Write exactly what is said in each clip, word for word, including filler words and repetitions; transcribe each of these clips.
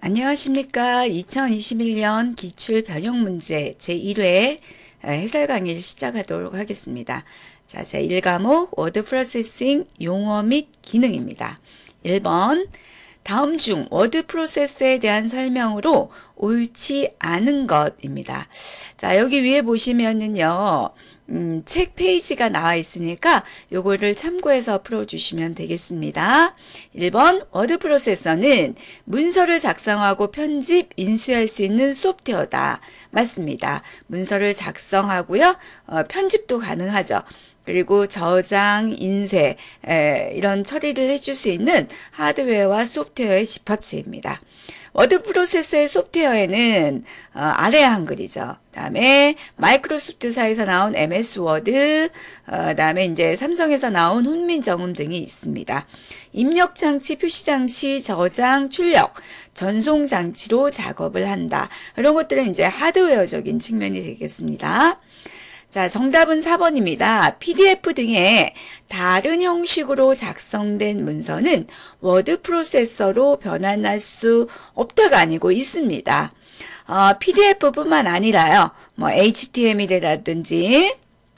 안녕하십니까. 이천이십일 년 기출 변형 문제 제일 회 해설 강의를 시작하도록 하겠습니다. 자, 제일 과목 워드 프로세싱 용어 및 기능입니다. 일 번 다음 중 워드 프로세스에 대한 설명으로 옳지 않은 것입니다. 자, 여기 위에 보시면은요. 음, 책 페이지가 나와 있으니까 요거를 참고해서 풀어주시면 되겠습니다. 일 번 워드 프로세서는 문서를 작성하고 편집, 인쇄할 수 있는 소프트웨어다. 맞습니다. 문서를 작성하고요. 어, 편집도 가능하죠. 그리고 저장, 인쇄 에, 이런 처리를 해줄 수 있는 하드웨어와 소프트웨어의 집합체입니다. 워드 프로세서의 소프트웨어에는 어, 아래 한글이죠. 그다음에 마이크로소프트사에서 나온 엠에스 워드, 어, 그다음에 이제 삼성에서 나온 훈민정음 등이 있습니다. 입력 장치, 표시 장치, 저장, 출력, 전송 장치로 작업을 한다. 이런 것들은 이제 하드웨어적인 측면이 되겠습니다. 자, 정답은 사 번입니다. 피디에프 등의 다른 형식으로 작성된 문서는 워드 프로세서로 변환할 수 없다가 아니고 있습니다. 어, 피디에프뿐만 아니라요. 뭐 에이치티엠엘이라든지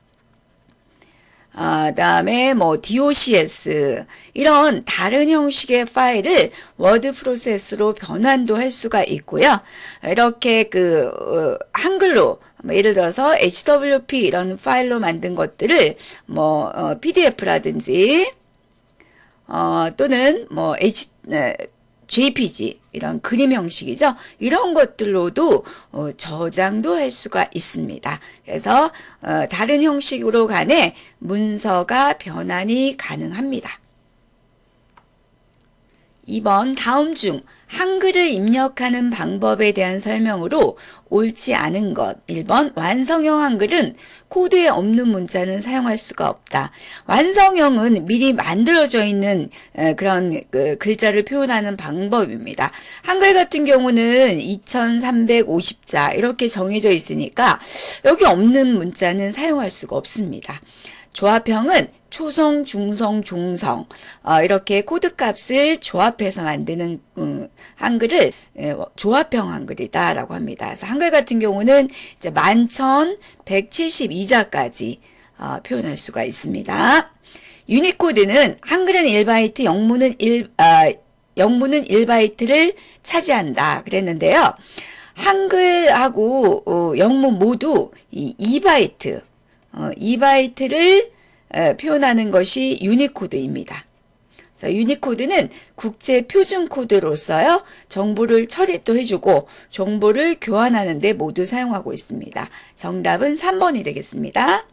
어, 그다음에 뭐 도cs 이런 다른 형식의 파일을 워드 프로세스로 변환도 할 수가 있고요. 이렇게 그 어, 한글로 뭐 예를 들어서 에이치더블유피 이런 파일로 만든 것들을 뭐 어, 피디에프라든지 어, 또는 뭐 H, 네, 제이피지 이런 그림 형식이죠. 이런 것들로도 어, 저장도 할 수가 있습니다. 그래서 어, 다른 형식으로 간에 문서가 변환이 가능합니다. 이 번 다음 중 한글을 입력하는 방법에 대한 설명으로 옳지 않은 것. 일 번 완성형 한글은 코드에 없는 문자는 사용할 수가 없다. 완성형은 미리 만들어져 있는 그런 글자를 표현하는 방법입니다. 한글 같은 경우는 이천삼백오십 자 이렇게 정해져 있으니까 여기 없는 문자는 사용할 수가 없습니다. 조합형은 초성, 중성, 종성 어, 이렇게 코드 값을 조합해서 만드는 음, 한글을 에, 조합형 한글이다 라고 합니다. 그래서 한글 같은 경우는 이제 만 천백칠십이 자까지 어, 표현할 수가 있습니다. 유니코드는 한글은 일 바이트, 영문은 일, 아, 영문은 일 바이트를 차지한다 그랬는데요. 한글하고 어, 영문 모두 이 이 바이트 어, 이 바이트를 에, 표현하는 것이 유니코드입니다. 그래서 유니코드는 국제 표준 코드로서요. 정보를 처리도 해주고 정보를 교환하는 데 모두 사용하고 있습니다. 정답은 삼 번이 되겠습니다.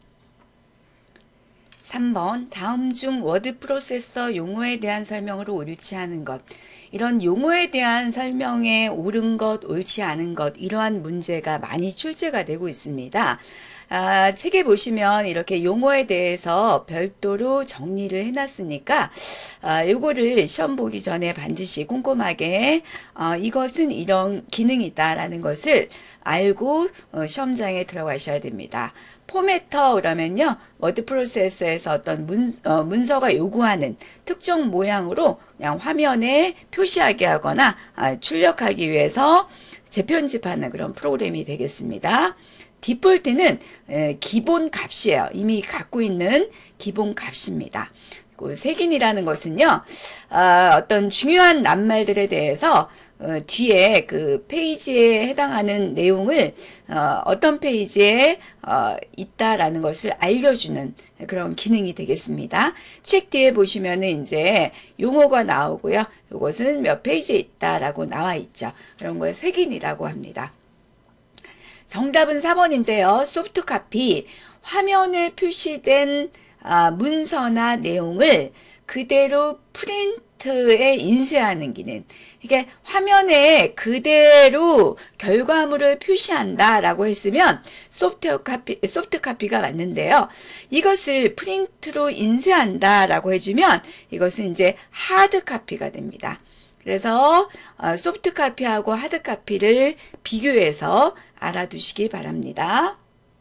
삼 번 다음 중 워드 프로세서 용어에 대한 설명으로 옳지 않은 것. 이런 용어에 대한 설명에 옳은 것, 옳지 않은 것 이러한 문제가 많이 출제가 되고 있습니다. 아, 책에 보시면 이렇게 용어에 대해서 별도로 정리를 해놨으니까 아, 요거를 시험 보기 전에 반드시 꼼꼼하게 어, 이것은 이런 기능이다 라는 것을 알고 어, 시험장에 들어가셔야 됩니다. 포매터 그러면요 워드 프로세서에서 어떤 문, 어, 문서가 요구하는 특정 모양으로 그냥 화면에 표시하게 하거나 아, 출력하기 위해서 재편집하는 그런 프로그램이 되겠습니다. 디폴트는 에, 기본 값이에요. 이미 갖고 있는 기본 값입니다. 색인이라는 것은요, 어, 어떤 중요한 낱말들에 대해서 어, 뒤에 그 페이지에 해당하는 내용을 어, 어떤 페이지에 어, 있다라는 것을 알려주는 그런 기능이 되겠습니다. 책 뒤에 보시면은 이제 용어가 나오고요. 이것은 몇 페이지에 있다라고 나와 있죠. 그런 걸 색인이라고 합니다. 정답은 사 번인데요. 소프트 카피, 화면에 표시된 아, 문서나 내용을 그대로 프린트에 인쇄하는 기능. 이게 화면에 그대로 결과물을 표시한다라고 했으면 소프트 카피, 소프트 카피가 맞는데요. 이것을 프린트로 인쇄한다라고 해주면 이것은 이제 하드 카피가 됩니다. 그래서 소프트 카피하고 하드 카피를 비교해서 알아두시기 바랍니다.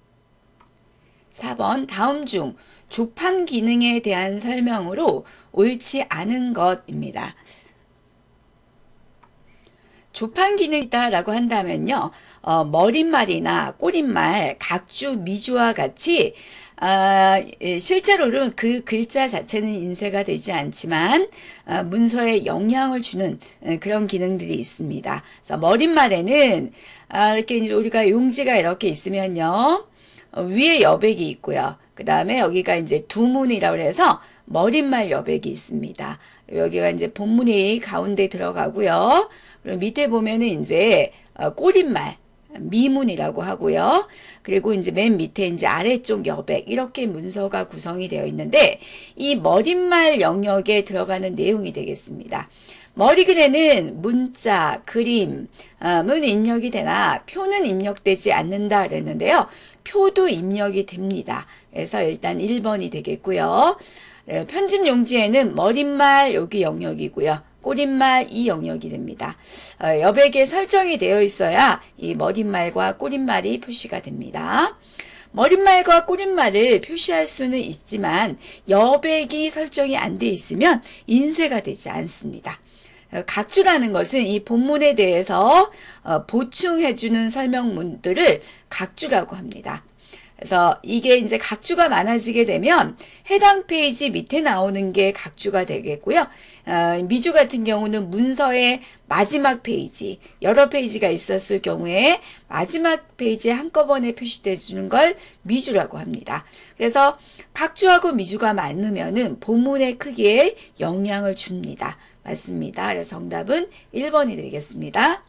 사 번 다음 중 조판 기능에 대한 설명으로 옳지 않은 것입니다. 조판 기능이다라고 한다면요, 어, 머릿말이나 꼬릿말, 각주, 미주와 같이 아, 예, 실제로는 그 글자 자체는 인쇄가 되지 않지만 아, 문서에 영향을 주는 에, 그런 기능들이 있습니다. 그래서 머릿말에는 아, 이렇게 이제 우리가 용지가 이렇게 있으면요, 어, 위에 여백이 있고요. 그 다음에 여기가 이제 두문이라고 해서 머릿말 여백이 있습니다. 여기가 이제 본문이 가운데 들어가고요. 그리고 밑에 보면은 이제 어, 꼬릿말, 미문이라고 하고요. 그리고 이제 맨 밑에 이제 아래쪽 여백, 이렇게 문서가 구성이 되어 있는데, 이 머릿말 영역에 들어가는 내용이 되겠습니다. 머리글에는 문자, 그림은 입력이 되나 표는 입력되지 않는다 그랬는데요. 표도 입력이 됩니다. 그래서 일단 일 번이 되겠고요. 편집 용지에는 머릿말 여기 영역이고요. 꼬릿말 이 영역이 됩니다. 어, 여백에 설정이 되어 있어야 이 머릿말과 꼬릿말이 표시가 됩니다. 머릿말과 꼬릿말을 표시할 수는 있지만 여백이 설정이 안 돼 있으면 인쇄가 되지 않습니다. 각주라는 것은 이 본문에 대해서 보충해주는 설명문들을 각주라고 합니다. 그래서 이게 이제 각주가 많아지게 되면 해당 페이지 밑에 나오는 게 각주가 되겠고요. 어, 미주 같은 경우는 문서의 마지막 페이지, 여러 페이지가 있었을 경우에 마지막 페이지에 한꺼번에 표시돼 주는 걸 미주라고 합니다. 그래서 각주하고 미주가 많으면은 본문의 크기에 영향을 줍니다. 맞습니다. 그래서 정답은 일 번이 되겠습니다.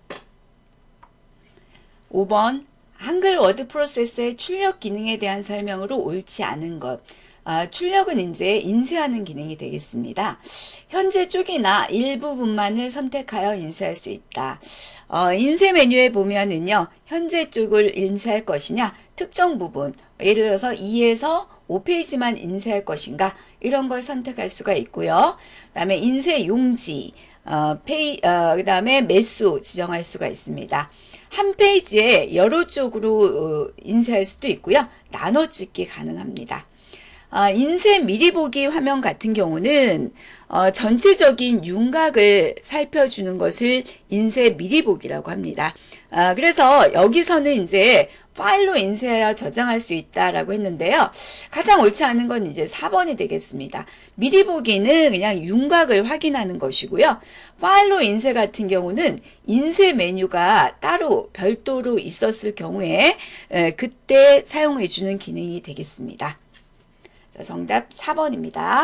오 번. 한글 워드 프로세서의 출력 기능에 대한 설명으로 옳지 않은 것. 아, 출력은 이제 인쇄하는 기능이 되겠습니다. 현재 쪽이나 일부분만을 선택하여 인쇄할 수 있다. 어, 인쇄 메뉴에 보면은요, 현재 쪽을 인쇄할 것이냐, 특정 부분, 예를 들어서 이에서 오 페이지만 인쇄할 것인가, 이런 걸 선택할 수가 있고요. 그 다음에 인쇄 용지, 어, 페이, 어, 그 다음에 매수 지정할 수가 있습니다. 한 페이지에 여러 쪽으로 어, 인쇄할 수도 있고요. 나눠 찍기 가능합니다. 아, 인쇄 미리 보기 화면 같은 경우는 어, 전체적인 윤곽을 살펴주는 것을 인쇄 미리 보기라고 합니다. 아, 그래서 여기서는 이제 파일로 인쇄하여 저장할 수 있다라고 했는데요. 가장 옳지 않은 건 이제 사 번이 되겠습니다. 미리 보기는 그냥 윤곽을 확인하는 것이고요. 파일로 인쇄 같은 경우는 인쇄 메뉴가 따로 별도로 있었을 경우에 에, 그때 사용해 주는 기능이 되겠습니다. 자, 정답 사 번입니다.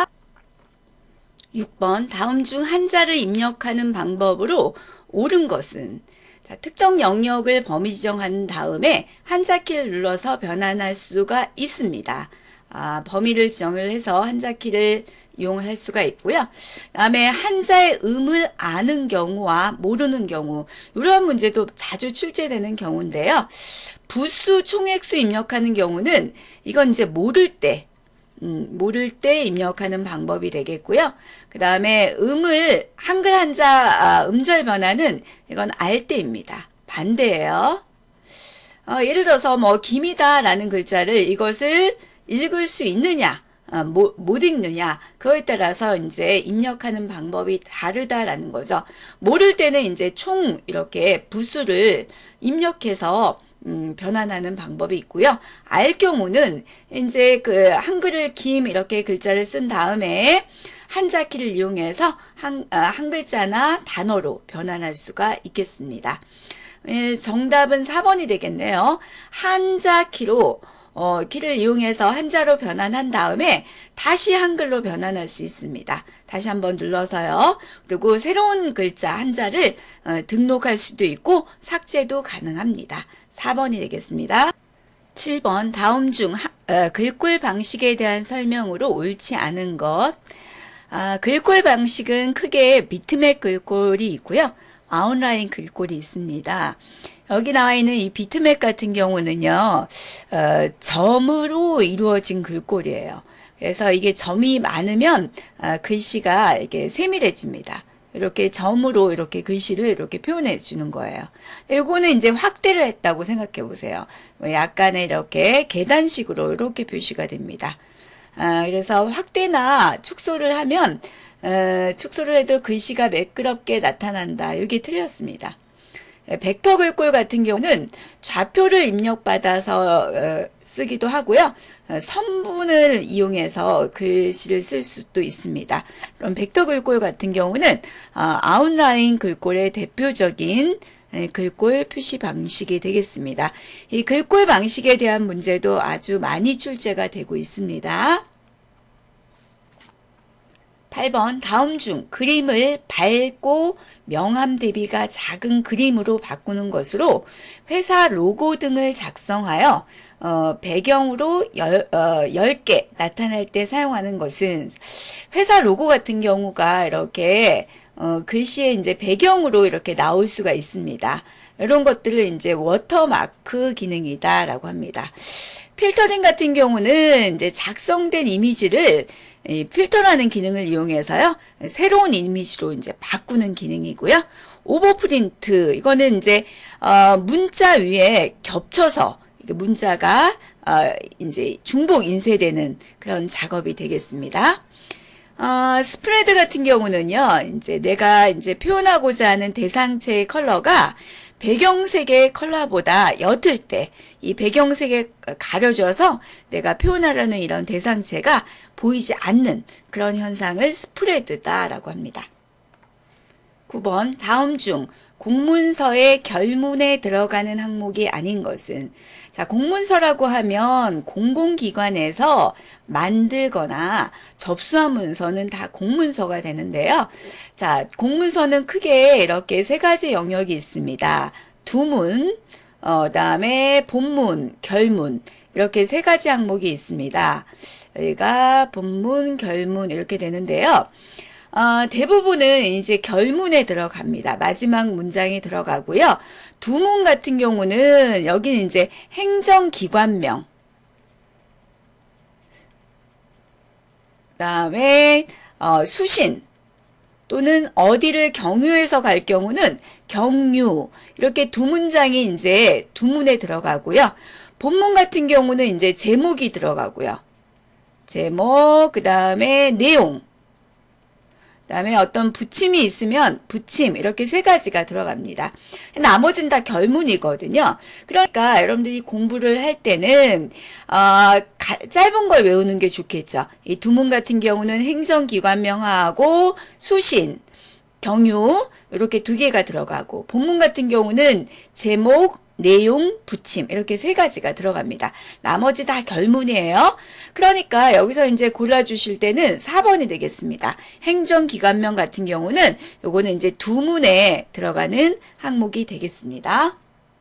육 번. 다음 중 한자를 입력하는 방법으로 옳은 것은? 자, 특정 영역을 범위 지정한 다음에 한자키를 눌러서 변환할 수가 있습니다. 아, 범위를 지정을 해서 한자키를 이용할 수가 있고요. 다음에 한자의 음을 아는 경우와 모르는 경우, 이런 문제도 자주 출제되는 경우인데요. 부수 총획수 입력하는 경우는 이건 이제 모를 때 음, 모를 때 입력하는 방법이 되겠고요. 그 다음에 음을 한글 한자 아, 음절 변화는 이건 알 때입니다. 반대예요. 어, 예를 들어서 뭐 김이다 라는 글자를 이것을 읽을 수 있느냐 어, 못, 못 읽느냐 그거에 따라서 이제 입력하는 방법이 다르다라는 거죠. 모를 때는 이제 총 이렇게 부수를 입력해서 음, 변환하는 방법이 있고요. 알 경우는 이제 그 한글을 김 이렇게 글자를 쓴 다음에 한자키를 이용해서 한, 아, 한 글자나 단어로 변환할 수가 있겠습니다. 예, 정답은 사 번이 되겠네요. 한자키로 어, 키를 이용해서 한자로 변환한 다음에 다시 한글로 변환할 수 있습니다. 다시 한번 눌러서요. 그리고 새로운 글자 한자를 어, 등록할 수도 있고 삭제도 가능합니다. 사 번이 되겠습니다. 칠 번. 다음 중 하, 어, 글꼴 방식에 대한 설명으로 옳지 않은 것. 아, 글꼴 방식은 크게 비트맵 글꼴이 있고요. 아웃라인 글꼴이 있습니다. 여기 나와 있는 이 비트맵 같은 경우는요, 어, 점으로 이루어진 글꼴이에요. 그래서 이게 점이 많으면 어, 글씨가 이렇게 세밀해집니다. 이렇게 점으로 이렇게 글씨를 이렇게 표현해 주는 거예요. 이거는 이제 확대를 했다고 생각해 보세요. 약간의 이렇게 계단식으로 이렇게 표시가 됩니다. 아, 그래서 확대나 축소를 하면 어, 축소를 해도 글씨가 매끄럽게 나타난다. 이게 틀렸습니다. 벡터 글꼴 같은 경우는 좌표를 입력받아서 어, 쓰기도 하고요. 어, 선분을 이용해서 글씨를 쓸 수도 있습니다. 그럼 벡터 글꼴 같은 경우는 어, 아웃라인 글꼴의 대표적인 에, 글꼴 표시 방식이 되겠습니다. 이 글꼴 방식에 대한 문제도 아주 많이 출제가 되고 있습니다. 팔 번 다음 중 그림을 밝고 명암 대비가 작은 그림으로 바꾸는 것으로 회사 로고 등을 작성하여 어, 배경으로 열, 어, 열 개 나타날 때 사용하는 것은 회사 로고 같은 경우가 이렇게 어, 글씨에 이제 배경으로 이렇게 나올 수가 있습니다. 이런 것들을 이제 워터마크 기능이다라고 합니다. 필터링 같은 경우는 이제 작성된 이미지를 이 필터라는 기능을 이용해서요, 새로운 이미지로 이제 바꾸는 기능이고요. 오버프린트, 이거는 이제, 어, 문자 위에 겹쳐서, 문자가, 어, 이제 중복 인쇄되는 그런 작업이 되겠습니다. 어, 스프레드 같은 경우는요, 이제 내가 이제 표현하고자 하는 대상체의 컬러가 배경색의 컬러보다 옅을 때 이 배경색에 가려져서 내가 표현하려는 이런 대상체가 보이지 않는 그런 현상을 스프레드다라고 합니다. 구 번 다음 중 공문서의 결문에 들어가는 항목이 아닌 것은, 자, 공문서라고 하면 공공기관에서 만들거나 접수한 문서는 다 공문서가 되는데요. 자, 공문서는 크게 이렇게 세 가지 영역이 있습니다. 두문, 어, 그다음에 본문, 결문, 이렇게 세 가지 항목이 있습니다. 여기가 본문, 결문 이렇게 되는데요. 어, 대부분은 이제 결문에 들어갑니다. 마지막 문장에 들어가고요. 두문 같은 경우는 여기는 이제 행정기관명, 그다음에 어, 수신 또는 어디를 경유해서 갈 경우는 경유, 이렇게 두 문장이 이제 두문에 들어가고요. 본문 같은 경우는 이제 제목이 들어가고요. 제목, 그 다음에 내용, 그 다음에 어떤 붙임이 있으면 붙임, 이렇게 세 가지가 들어갑니다. 나머지는 다 결문이거든요. 그러니까 여러분들이 공부를 할 때는 어, 가, 짧은 걸 외우는 게 좋겠죠. 이 두문 같은 경우는 행정기관명하고 수신, 경유 이렇게 두 개가 들어가고, 본문 같은 경우는 제목, 내용, 붙임 이렇게 세 가지가 들어갑니다. 나머지 다 결문이에요. 그러니까 여기서 이제 골라주실 때는 사 번이 되겠습니다. 행정기관명 같은 경우는 요거는 이제 두문에 들어가는 항목이 되겠습니다.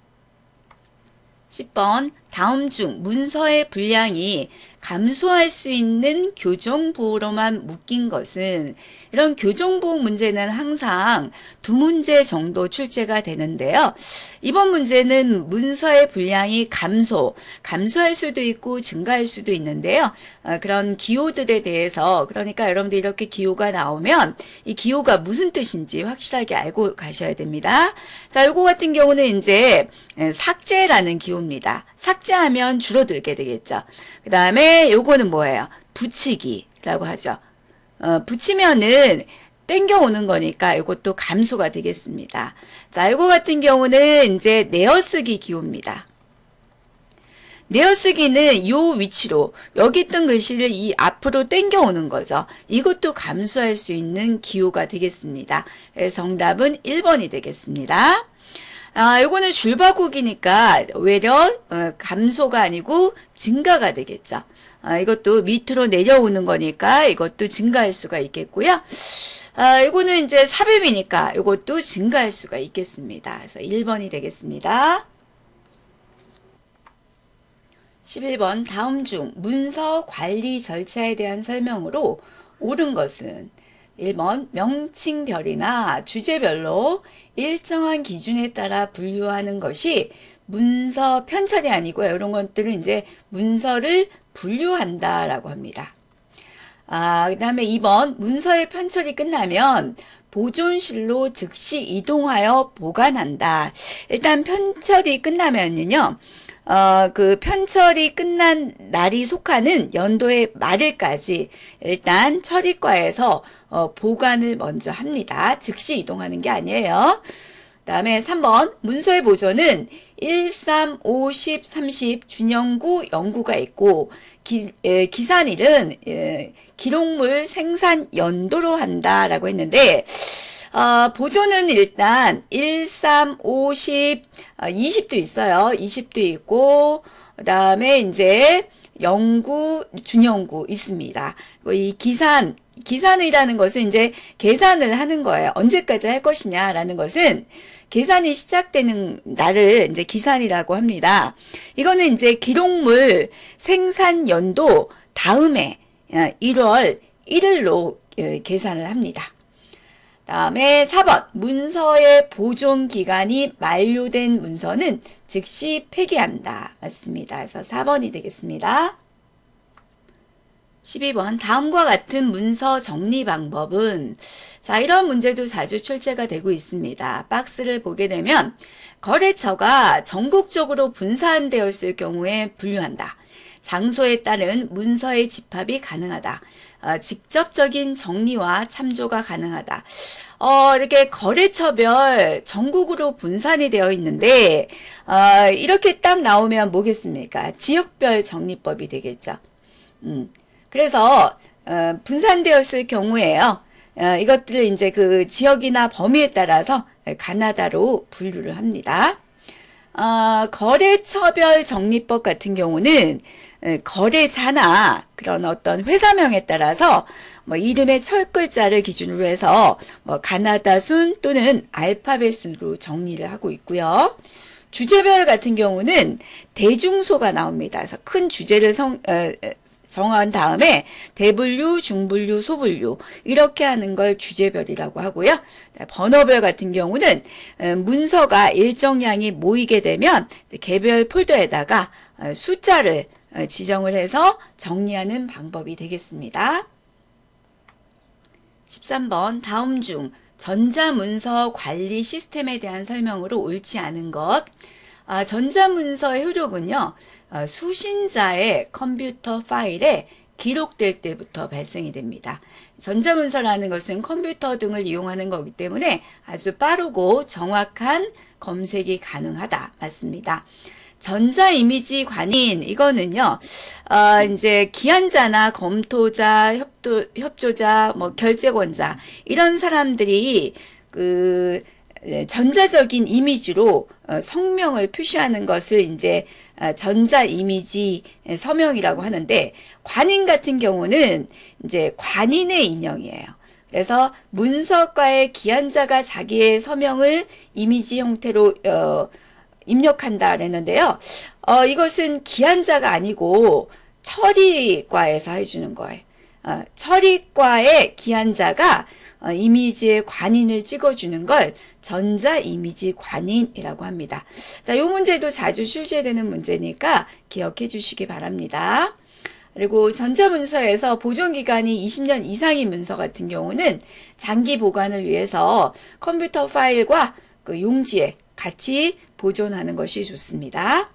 십 번 다음 중 문서의 분량이 감소할 수 있는 교정부호로만 묶인 것은, 이런 교정부호 문제는 항상 두 문제 정도 출제가 되는데요. 이번 문제는 문서의 분량이 감소, 감소할 수도 있고 증가할 수도 있는데요. 어, 그런 기호들에 대해서, 그러니까 여러분들 이렇게 기호가 나오면 이 기호가 무슨 뜻인지 확실하게 알고 가셔야 됩니다. 자, 요거 같은 경우는 이제 삭제라는 기호입니다. 삭제하면 줄어들게 되겠죠. 그 다음에 요거는 뭐예요? 붙이기라고 하죠. 어, 붙이면은 땡겨오는 거니까 이것도 감소가 되겠습니다. 자, 이거 같은 경우는 이제 내어쓰기 기호입니다. 내어쓰기는 요 위치로 여기 있던 글씨를 이 앞으로 땡겨오는 거죠. 이것도 감소할 수 있는 기호가 되겠습니다. 그래서 정답은 일 번이 되겠습니다. 아, 요거는 줄바꾸기니까 오히려 어, 감소가 아니고 증가가 되겠죠. 아, 이것도 밑으로 내려오는 거니까 이것도 증가할 수가 있겠고요. 아, 이거는 이제 삽입이니까 이것도 증가할 수가 있겠습니다. 그래서 일 번이 되겠습니다. 십일 번 다음 중 문서 관리 절차에 대한 설명으로 옳은 것은, 일 번 명칭별이나 주제별로 일정한 기준에 따라 분류하는 것이 문서 편찬이 아니고요. 이런 것들은 이제 문서를 분류한다라고 합니다. 아, 그 다음에 이 번 문서의 편철이 끝나면 보존실로 즉시 이동하여 보관한다. 일단 편철이 끝나면요. 어, 그 편철이 끝난 날이 속하는 연도의 말일까지 일단 처리과에서 어, 보관을 먼저 합니다. 즉시 이동하는 게 아니에요. 다음에 삼 번 문서의 보존은 일, 삼, 오, 십, 삼십 준영구, 영구가 있고 기, 에, 기산일은 에, 기록물 생산 연도로 한다라고 했는데 어, 보존은 일단 일, 삼, 오, 십, 어, 이십도 있어요. 이십도 있고 그 다음에 이제 영구, 준영구 있습니다. 이 기산 기산이라는 것은 이제 계산을 하는 거예요. 언제까지 할 것이냐라는 것은 계산이 시작되는 날을 이제 기산이라고 합니다. 이거는 이제 기록물 생산 연도 다음에 일월 일일로 계산을 합니다. 다음에 사 번 문서의 보존 기간이 만료된 문서는 즉시 폐기한다. 맞습니다. 그래서 사 번이 되겠습니다. 십이 번 다음과 같은 문서 정리 방법은 자 이런 문제도 자주 출제가 되고 있습니다. 박스를 보게 되면 거래처가 전국적으로 분산되어 있을 경우에 분류한다. 장소에 따른 문서의 집합이 가능하다. 어, 직접적인 정리와 참조가 가능하다. 어, 이렇게 거래처별 전국으로 분산이 되어 있는데 어, 이렇게 딱 나오면 뭐겠습니까? 지역별 정리법이 되겠죠. 음. 그래서 어, 분산되었을 경우에요. 어, 이것들을 이제 그 지역이나 범위에 따라서 가나다로 분류를 합니다. 어, 거래처별 정리법 같은 경우는 거래자나 그런 어떤 회사명에 따라서 뭐 이름의 첫 글자를 기준으로 해서 뭐 가나다 순 또는 알파벳 순으로 정리를 하고 있고요. 주제별 같은 경우는 대중소가 나옵니다. 그래서 큰 주제를 성, 어, 정한 다음에 대분류, 중분류, 소분류 이렇게 하는 걸 주제별이라고 하고요. 번호별 같은 경우는 문서가 일정량이 모이게 되면 개별 폴더에다가 숫자를 지정을 해서 정리하는 방법이 되겠습니다. 십삼 번 다음 중 전자문서 관리 시스템에 대한 설명으로 옳지 않은 것. 아, 전자문서의 효력은요. 어, 수신자의 컴퓨터 파일에 기록될 때부터 발생이 됩니다. 전자문서라는 것은 컴퓨터 등을 이용하는 거기 때문에 아주 빠르고 정확한 검색이 가능하다. 맞습니다. 전자이미지 관인 이거는요. 어, 이제 기한자나 검토자, 협도, 협조자, 뭐 결재권자 이런 사람들이 그 전자적인 이미지로 성명을 표시하는 것을 이제 전자 이미지 서명이라고 하는데 관인 같은 경우는 이제 관인의 인형이에요. 그래서 문서과의 기한자가 자기의 서명을 이미지 형태로 어, 입력한다 그랬는데요. 어, 이것은 기한자가 아니고 처리과에서 해주는 거예요. 어, 처리과의 기한자가 어, 이미지의 관인을 찍어주는 걸 전자 이미지 관인이라고 합니다. 자, 이 문제도 자주 출제되는 문제니까 기억해 주시기 바랍니다. 그리고 전자문서에서 보존기간이 이십 년 이상인 문서 같은 경우는 장기 보관을 위해서 컴퓨터 파일과 그 용지에 같이 보존하는 것이 좋습니다.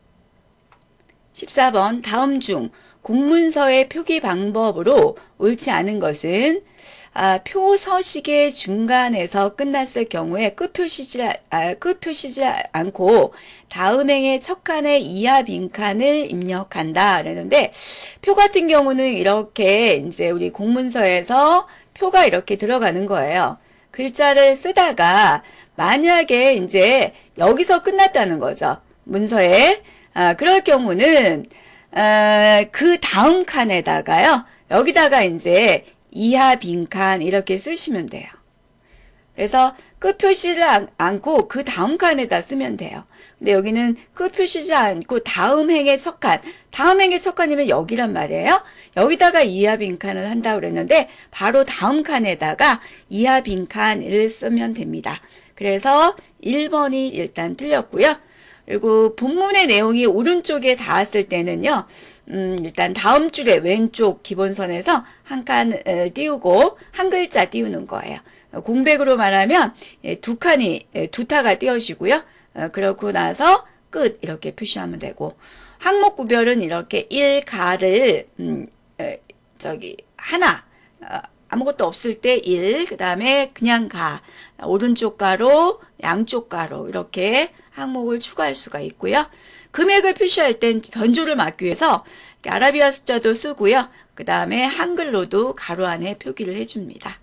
십사 번 다음 중 공문서의 표기 방법으로 옳지 않은 것은 아, 표 서식의 중간에서 끝났을 경우에 끝 표시지, 아, 끝 표시지 않고 다음 행의 첫 칸에 이하 빈칸을 입력한다. 그랬는데 표 같은 경우는 이렇게 이제 우리 공문서에서 표가 이렇게 들어가는 거예요. 글자를 쓰다가 만약에 이제 여기서 끝났다는 거죠. 문서에. 아, 그럴 경우는 어, 그 다음 칸에다가요. 여기다가 이제 이하 빈칸 이렇게 쓰시면 돼요. 그래서 끝 표시를 않고 그 다음 칸에다 쓰면 돼요. 근데 여기는 끝 표시지 않고 다음 행의 첫 칸, 다음 행의 첫 칸이면 여기란 말이에요. 여기다가 이하 빈칸을 한다고 그랬는데 바로 다음 칸에다가 이하 빈칸을 쓰면 됩니다. 그래서 일 번이 일단 틀렸고요. 그리고 본문의 내용이 오른쪽에 닿았을 때는요. 음, 일단 다음 줄에 왼쪽 기본선에서 한 칸 띄우고 한 글자 띄우는 거예요. 공백으로 말하면 두 칸이, 두 타가 띄어지고요. 그렇고 나서 끝 이렇게 표시하면 되고, 항목 구별은 이렇게 일 가를 음, 저기 하나, 아무것도 없을 때 일, 그 다음에 그냥 가, 오른쪽 가로, 양쪽 가로 이렇게 항목을 추가할 수가 있고요. 금액을 표시할 땐 변조를 막기 위해서 아라비아 숫자도 쓰고요. 그 다음에 한글로도 가로 안에 표기를 해줍니다.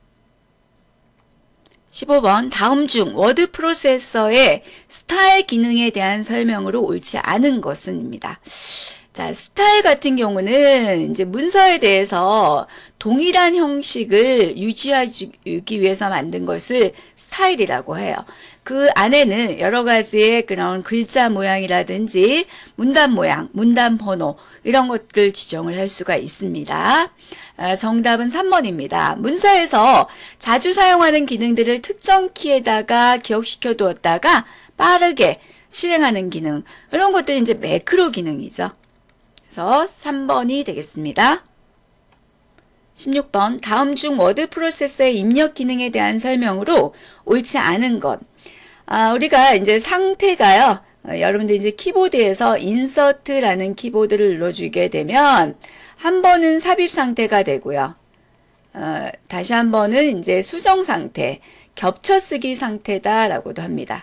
십오 번 다음 중 워드 프로세서의 스타일 기능에 대한 설명으로 옳지 않은 것은입니다. 자, 스타일 같은 경우는 이제 문서에 대해서 동일한 형식을 유지하기 위해서 만든 것을 스타일이라고 해요. 그 안에는 여러 가지의 그런 글자 모양이라든지 문단 모양, 문단 번호 이런 것들 지정을 할 수가 있습니다. 아, 정답은 삼 번입니다. 문서에서 자주 사용하는 기능들을 특정 키에다가 기억시켜 두었다가 빠르게 실행하는 기능, 이런 것들이 이제 매크로 기능이죠. 그래서 삼 번이 되겠습니다. 십육 번 다음 중 워드 프로세서의 입력 기능에 대한 설명으로 옳지 않은 것. 아, 우리가 이제 상태가요. 어, 여러분들 이제 키보드에서 인서트라는 키보드를 눌러주게 되면 한 번은 삽입 상태가 되고요. 어, 다시 한 번은 이제 수정 상태, 겹쳐쓰기 상태다라고도 합니다.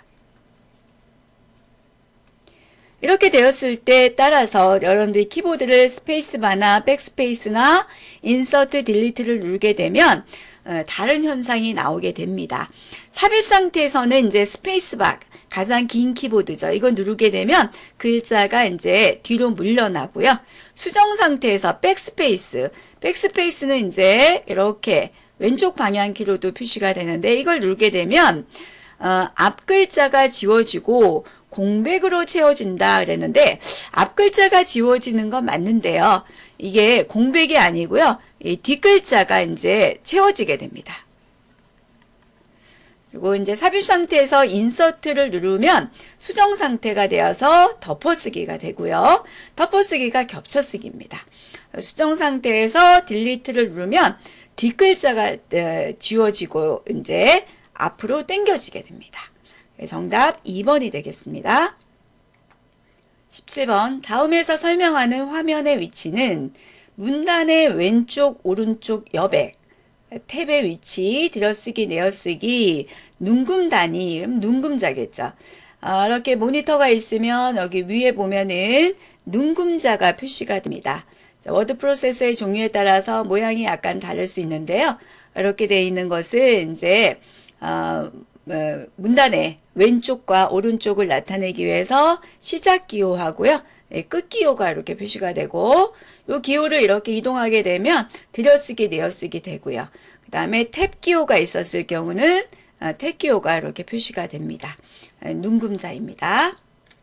이렇게 되었을 때 따라서 여러분들이 키보드를 스페이스바나 백스페이스나 인서트 딜리트를 누르게 되면 어, 다른 현상이 나오게 됩니다. 삽입 상태에서는 이제 스페이스바, 가장 긴 키보드죠. 이거 누르게 되면 글자가 이제 뒤로 물러나고요. 수정 상태에서 백스페이스, 백스페이스는 이제 이렇게 왼쪽 방향키로도 표시가 되는데 이걸 누르게 되면 어, 앞 글자가 지워지고 공백으로 채워진다 그랬는데 앞 글자가 지워지는 건 맞는데요. 이게 공백이 아니고요. 이 뒷글자가 이제 채워지게 됩니다. 그리고 이제 삽입 상태에서 인서트를 누르면 수정 상태가 되어서 덮어쓰기가 되고요. 덮어쓰기가 겹쳐쓰기입니다. 수정 상태에서 딜리트를 누르면 뒷글자가 지워지고 이제 앞으로 당겨지게 됩니다. 정답 이 번이 되겠습니다. 십칠 번 다음에서 설명하는 화면의 위치는 문단의 왼쪽 오른쪽 여백, 탭의 위치, 들여쓰기 내어쓰기, 눈금 단위, 눈금자겠죠. 아, 이렇게 모니터가 있으면 여기 위에 보면은 눈금자가 표시가 됩니다. 자, 워드 프로세서의 종류에 따라서 모양이 약간 다를 수 있는데요. 이렇게 되어 있는 것은 이제 어, 어, 문단의 왼쪽과 오른쪽을 나타내기 위해서 시작 기호하고요. 예, 끝 기호가 이렇게 표시가 되고 이 기호를 이렇게 이동하게 되면 들여쓰기 내어쓰기 되고요. 그 다음에 탭 기호가 있었을 경우는 아, 탭 기호가 이렇게 표시가 됩니다. 아, 눈금자입니다.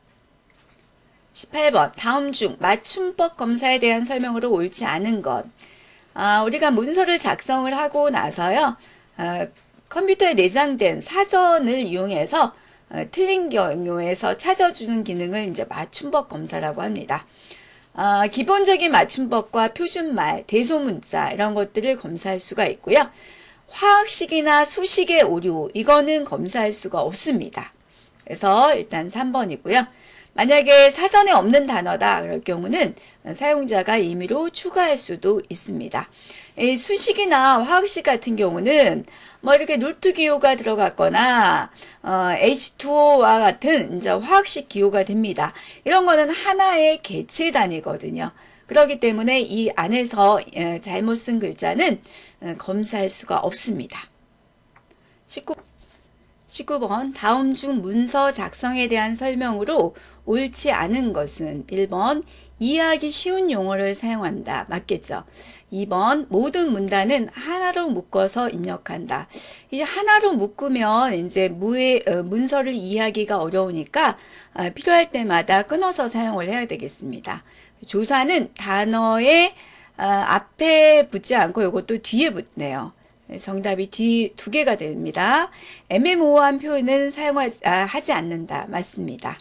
십팔 번 다음 중 맞춤법 검사에 대한 설명으로 옳지 않은 것. 아, 우리가 문서를 작성을 하고 나서요. 아, 컴퓨터에 내장된 사전을 이용해서 어, 틀린 경우에서 찾아주는 기능을 이제 맞춤법 검사라고 합니다. 어, 기본적인 맞춤법과 표준말, 대소문자 이런 것들을 검사할 수가 있고요. 화학식이나 수식의 오류 이거는 검사할 수가 없습니다. 그래서 일단 삼 번이고요. 만약에 사전에 없는 단어다 그럴 경우는 사용자가 임의로 추가할 수도 있습니다. 이 수식이나 화학식 같은 경우는 뭐 이렇게 루트 기호가 들어갔거나 어, 에이치 투 오와 같은 이제 화학식 기호가 됩니다. 이런 거는 하나의 개체 단위거든요. 그렇기 때문에 이 안에서 에, 잘못 쓴 글자는 에, 검사할 수가 없습니다. 십구, 십구 번 다음 중 문서 작성에 대한 설명으로 옳지 않은 것은 일 번 이해하기 쉬운 용어를 사용한다. 맞겠죠? 이 번 모든 문단은 하나로 묶어서 입력한다. 이제 하나로 묶으면 이제 무의, 어, 문서를 이해하기가 어려우니까 어, 필요할 때마다 끊어서 사용을 해야 되겠습니다. 조사는 단어의 어, 앞에 붙지 않고 이것도 뒤에 붙네요. 정답이 뒤 두 개가 됩니다. 애매모호한 표현은 사용하지 아, 하지 않는다. 맞습니다.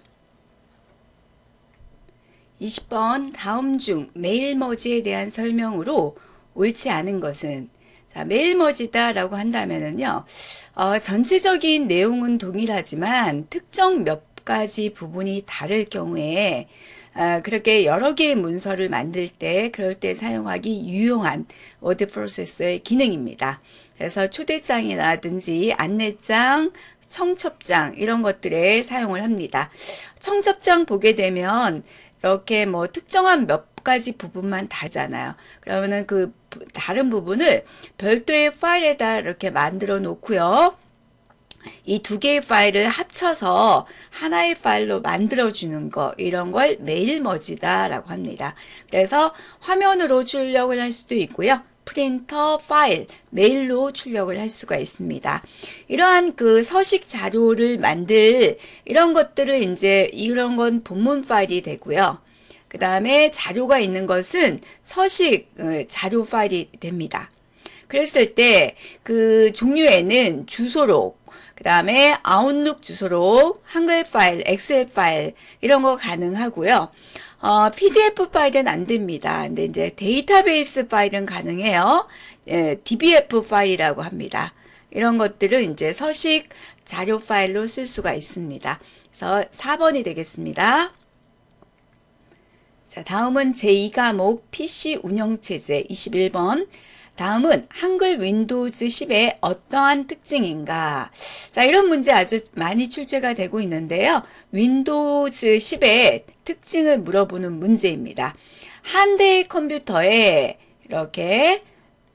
이십 번 다음 중 메일 머지에 대한 설명으로 옳지 않은 것은 자, 메일 머지다라고 한다면은요, 어, 전체적인 내용은 동일하지만 특정 몇 가지 부분이 다를 경우에 어, 그렇게 여러 개의 문서를 만들 때 그럴 때 사용하기 유용한 워드 프로세서의 기능입니다. 그래서 초대장이라든지 안내장, 청첩장 이런 것들에 사용을 합니다. 청첩장 보게 되면 이렇게 뭐 특정한 몇 가지 부분만 다잖아요. 그러면은 그 다른 부분을 별도의 파일에다 이렇게 만들어 놓고요. 이 두 개의 파일을 합쳐서 하나의 파일로 만들어주는 거, 이런 걸 메일 머지다 라고 합니다. 그래서 화면으로 출력을 할 수도 있고요. 프린터, 파일, 메일로 출력을 할 수가 있습니다. 이러한 그 서식 자료를 만들 이런 것들을 이제 이런 건 본문 파일이 되고요. 그 다음에 자료가 있는 것은 서식 자료 파일이 됩니다. 그랬을 때 그 종류에는 주소록, 그 다음에 아웃룩 주소록, 한글 파일, 엑셀 파일 이런 거 가능하고요. 어, 피디에프 파일은 안 됩니다. 근데 이제 데이터베이스 파일은 가능해요. 예, 디비에프 파일이라고 합니다. 이런 것들을 이제 서식 자료 파일로 쓸 수가 있습니다. 그래서 사 번이 되겠습니다. 자, 다음은 제이 과목 피씨 운영체제 이십일 번. 다음은 한글 윈도우즈 십의 어떠한 특징인가? 자, 이런 문제 아주 많이 출제가 되고 있는데요. 윈도우즈 십의 특징을 물어보는 문제입니다. 한 대의 컴퓨터에 이렇게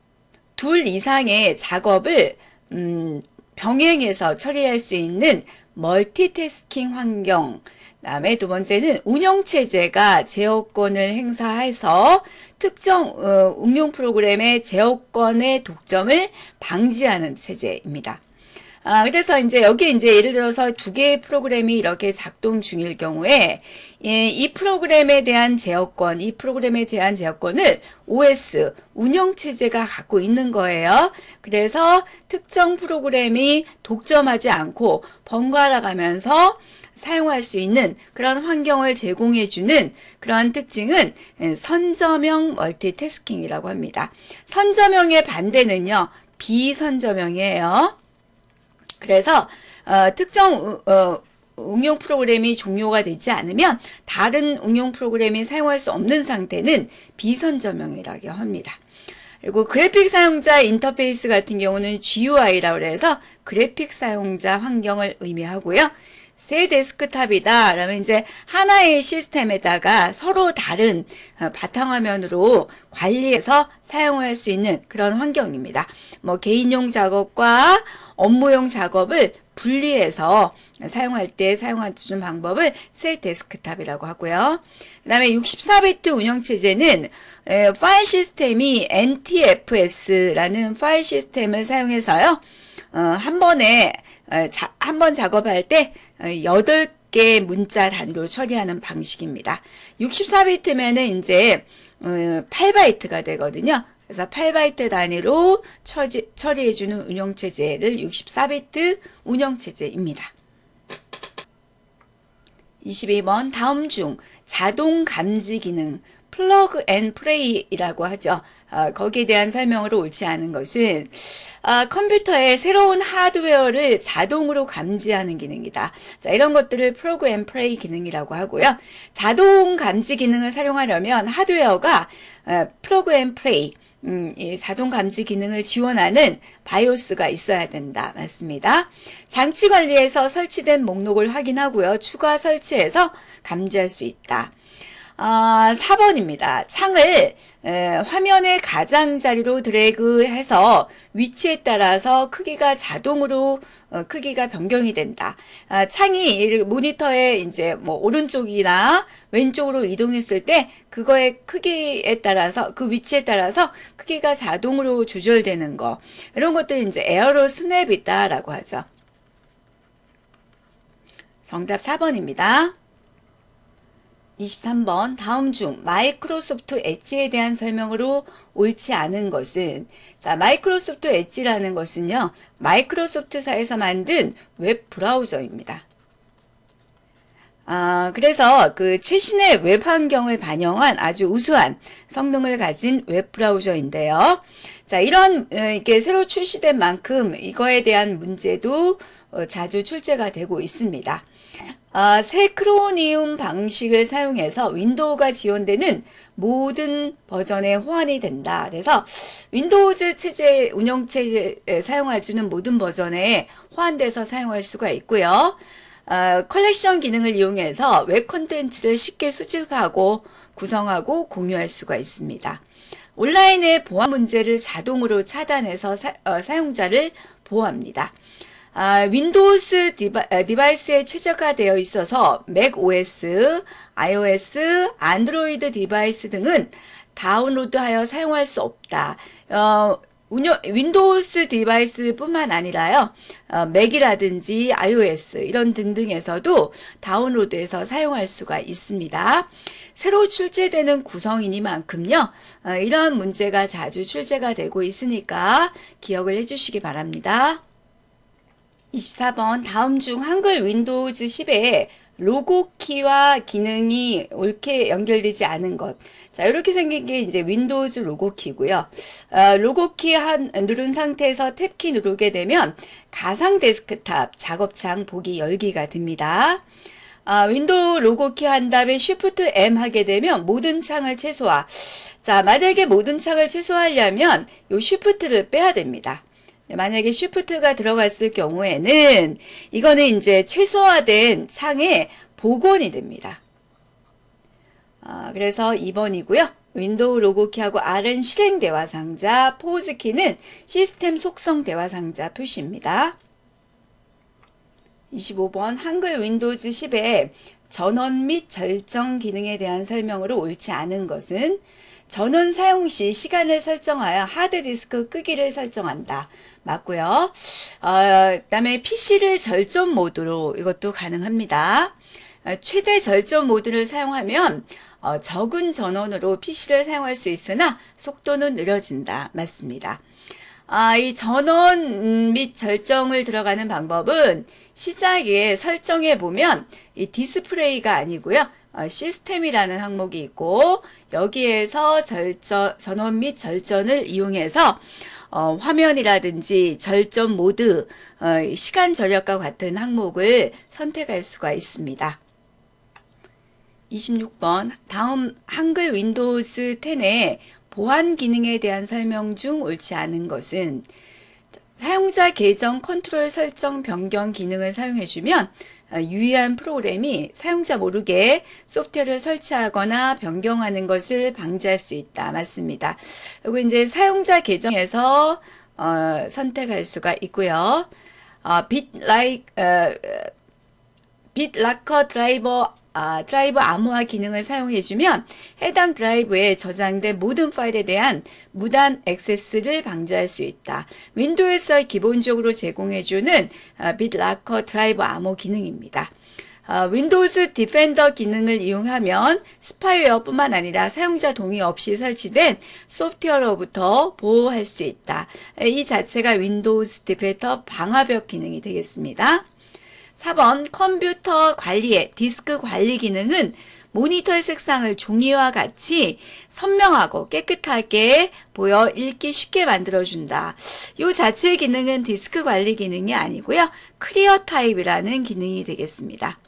둘 이상의 작업을 음, 병행해서 처리할 수 있는 멀티태스킹 환경, 그 다음에 두 번째는 운영체제가 제어권을 행사해서 특정 어, 응용 프로그램의 제어권의 독점을 방지하는 체제입니다. 아, 그래서 이제 여기 이제 예를 들어서 두 개의 프로그램이 이렇게 작동 중일 경우에 예, 이 프로그램에 대한 제어권, 이 프로그램에 대한 제어권을 오에스, 운영체제가 갖고 있는 거예요. 그래서 특정 프로그램이 독점하지 않고 번갈아 가면서 사용할 수 있는 그런 환경을 제공해주는 그런 특징은 선저명 멀티태스킹이라고 합니다. 선저명의 반대는요, 비선저명이에요. 그래서 어, 특정 어, 응용 프로그램이 종료가 되지 않으면 다른 응용 프로그램이 사용할 수 없는 상태는 비선저명이라고 합니다. 그리고 그래픽 사용자 인터페이스 같은 경우는 지유아이라고 해서 그래픽 사용자 환경을 의미하고요. 새 데스크탑이다 라면 이제 하나의 시스템에다가 서로 다른 바탕화면으로 관리해서 사용할 수 있는 그런 환경입니다. 뭐 개인용 작업과 업무용 작업을 분리해서 사용할 때 사용할 수 있는 방법을 새 데스크탑이라고 하고요. 그 다음에 육십사 비트 운영체제는 파일 시스템이 엔티에프에스라는 파일 시스템을 사용해서요. 어, 한 번에 한 번 작업할 때 여덟 개 문자 단위로 처리하는 방식입니다. 육십사 비트면은 이제 팔 바이트가 되거든요. 그래서 팔 바이트 단위로 처리, 처리해주는 운영체제를 육십사 비트 운영체제입니다. 이십이 번 다음 중 자동 감지 기능 플러그 앤 플레이라고 하죠. 어, 거기에 대한 설명으로 옳지 않은 것은 어, 컴퓨터의 새로운 하드웨어를 자동으로 감지하는 기능이다. 자, 이런 것들을 플러그 앤 플레이 기능이라고 하고요. 자동 감지 기능을 사용하려면 하드웨어가 어, 플러그 앤 플레이 음, 이 자동 감지 기능을 지원하는 바이오스가 있어야 된다. 맞습니다. 장치 관리에서 설치된 목록을 확인하고요. 추가 설치해서 감지할 수 있다. 아, 사 번입니다. 창을 에, 화면의 가장자리로 드래그해서 위치에 따라서 크기가 자동으로 어, 크기가 변경이 된다. 아, 창이 모니터에 이제 뭐 오른쪽이나 왼쪽으로 이동했을 때 그거의 크기에 따라서 그 위치에 따라서 크기가 자동으로 조절되는 거, 이런 것들이 이제 에어로 스냅이다라고 하죠. 정답 사 번입니다. 이십삼 번 다음 중 마이크로소프트 엣지에 대한 설명으로 옳지 않은 것은, 자, 마이크로소프트 엣지라는 것은요, 마이크로소프트사에서 만든 웹 브라우저입니다. 아, 그래서 그 최신의 웹 환경을 반영한 아주 우수한 성능을 가진 웹 브라우저인데요. 자, 이런 어, 이게 새로 출시된 만큼 이거에 대한 문제도 어, 자주 출제가 되고 있습니다. 아, 새 크로니움 방식을 사용해서 윈도우가 지원되는 모든 버전에 호환이 된다. 그래서 윈도우즈 체제, 운영체제에 사용할 수 있는 모든 버전에 호환돼서 사용할 수가 있고요. 어, 컬렉션 기능을 이용해서 웹 콘텐츠를 쉽게 수집하고 구성하고 공유할 수가 있습니다. 온라인의 보안 문제를 자동으로 차단해서 사, 어, 사용자를 보호합니다. 아, 윈도우스 디바, 디바이스에 최적화되어 있어서 맥오에스, iOS, 안드로이드 디바이스 등은 다운로드하여 사용할 수 없다. 어, 운영, 윈도우스 디바이스뿐만 아니라요, 어, 맥이라든지 iOS 이런 등등에서도 다운로드해서 사용할 수가 있습니다. 새로 출제되는 구성이니만큼요, 어, 이런 문제가 자주 출제가 되고 있으니까 기억을 해주시기 바랍니다. 이십사 번 다음 중 한글 윈도우즈 십에 로고 키와 기능이 옳게 연결되지 않은 것. 자, 이렇게 생긴 게 이제 윈도우즈 로고 키고요. 어, 로고 키 한 누른 상태에서 탭키 누르게 되면 가상 데스크탑 작업창 보기 열기가 됩니다. 아, 윈도우 로고 키 한 다음에 쉬프트 엠 하게 되면 모든 창을 최소화. 자, 만약에 모든 창을 최소화하려면 요 쉬프트를 빼야 됩니다. 만약에 쉬프트가 들어갔을 경우에는 이거는 이제 최소화된 창의 복원이 됩니다. 아, 그래서 이 번이고요. 윈도우 로고키하고 R은 실행 대화 상자, 포즈 키는 시스템 속성 대화 상자 표시입니다. 이십오 번 한글 윈도우즈 십에 전원 및 절정 기능에 대한 설명으로 옳지 않은 것은 전원 사용 시 시간을 설정하여 하드디스크 끄기를 설정한다. 맞고요. 어, 그다음에 피시를 절전 모드로 이것도 가능합니다. 어, 최대 절전 모드를 사용하면 어, 적은 전원으로 피시를 사용할 수 있으나 속도는 느려진다. 맞습니다. 아, 이 전원 및 절정을 들어가는 방법은 시작에 설정해 보면 이 디스플레이가 아니고요. 어, 시스템이라는 항목이 있고 여기에서 절전, 전원 및 절전을 이용해서 어, 화면이라든지 절전 모드, 어, 시간 절약과 같은 항목을 선택할 수가 있습니다. 이십육 번 다음 한글 윈도우즈 텐의 보안 기능에 대한 설명 중 옳지 않은 것은 사용자 계정 컨트롤 설정 변경 기능을 사용해주면 유의한 프로그램이 사용자 모르게 소프트웨어를 설치하거나 변경하는 것을 방지할 수 있다. 맞습니다. 그리고 이제 사용자 계정에서 어, 선택할 수가 있고요. 어, 빗라이, 어, 빗라커 드라이버 아, 드라이버 암호화 기능을 사용해주면 해당 드라이브에 저장된 모든 파일에 대한 무단 액세스를 방지할 수 있다. 윈도우에서 기본적으로 제공해주는 빗라커 드라이버 암호 기능입니다. 어, 윈도우즈 디펜더 기능을 이용하면 스파이웨어뿐만 아니라 사용자 동의 없이 설치된 소프트웨어로부터 보호할 수 있다. 이 자체가 윈도우즈 디펜더 방화벽 기능이 되겠습니다. 사 번 컴퓨터 관리의 디스크 관리 기능은 모니터의 색상을 종이와 같이 선명하고 깨끗하게 보여 읽기 쉽게 만들어준다. 이 자체의 기능은 디스크 관리 기능이 아니고요. 클리어 타입이라는 기능이 되겠습니다.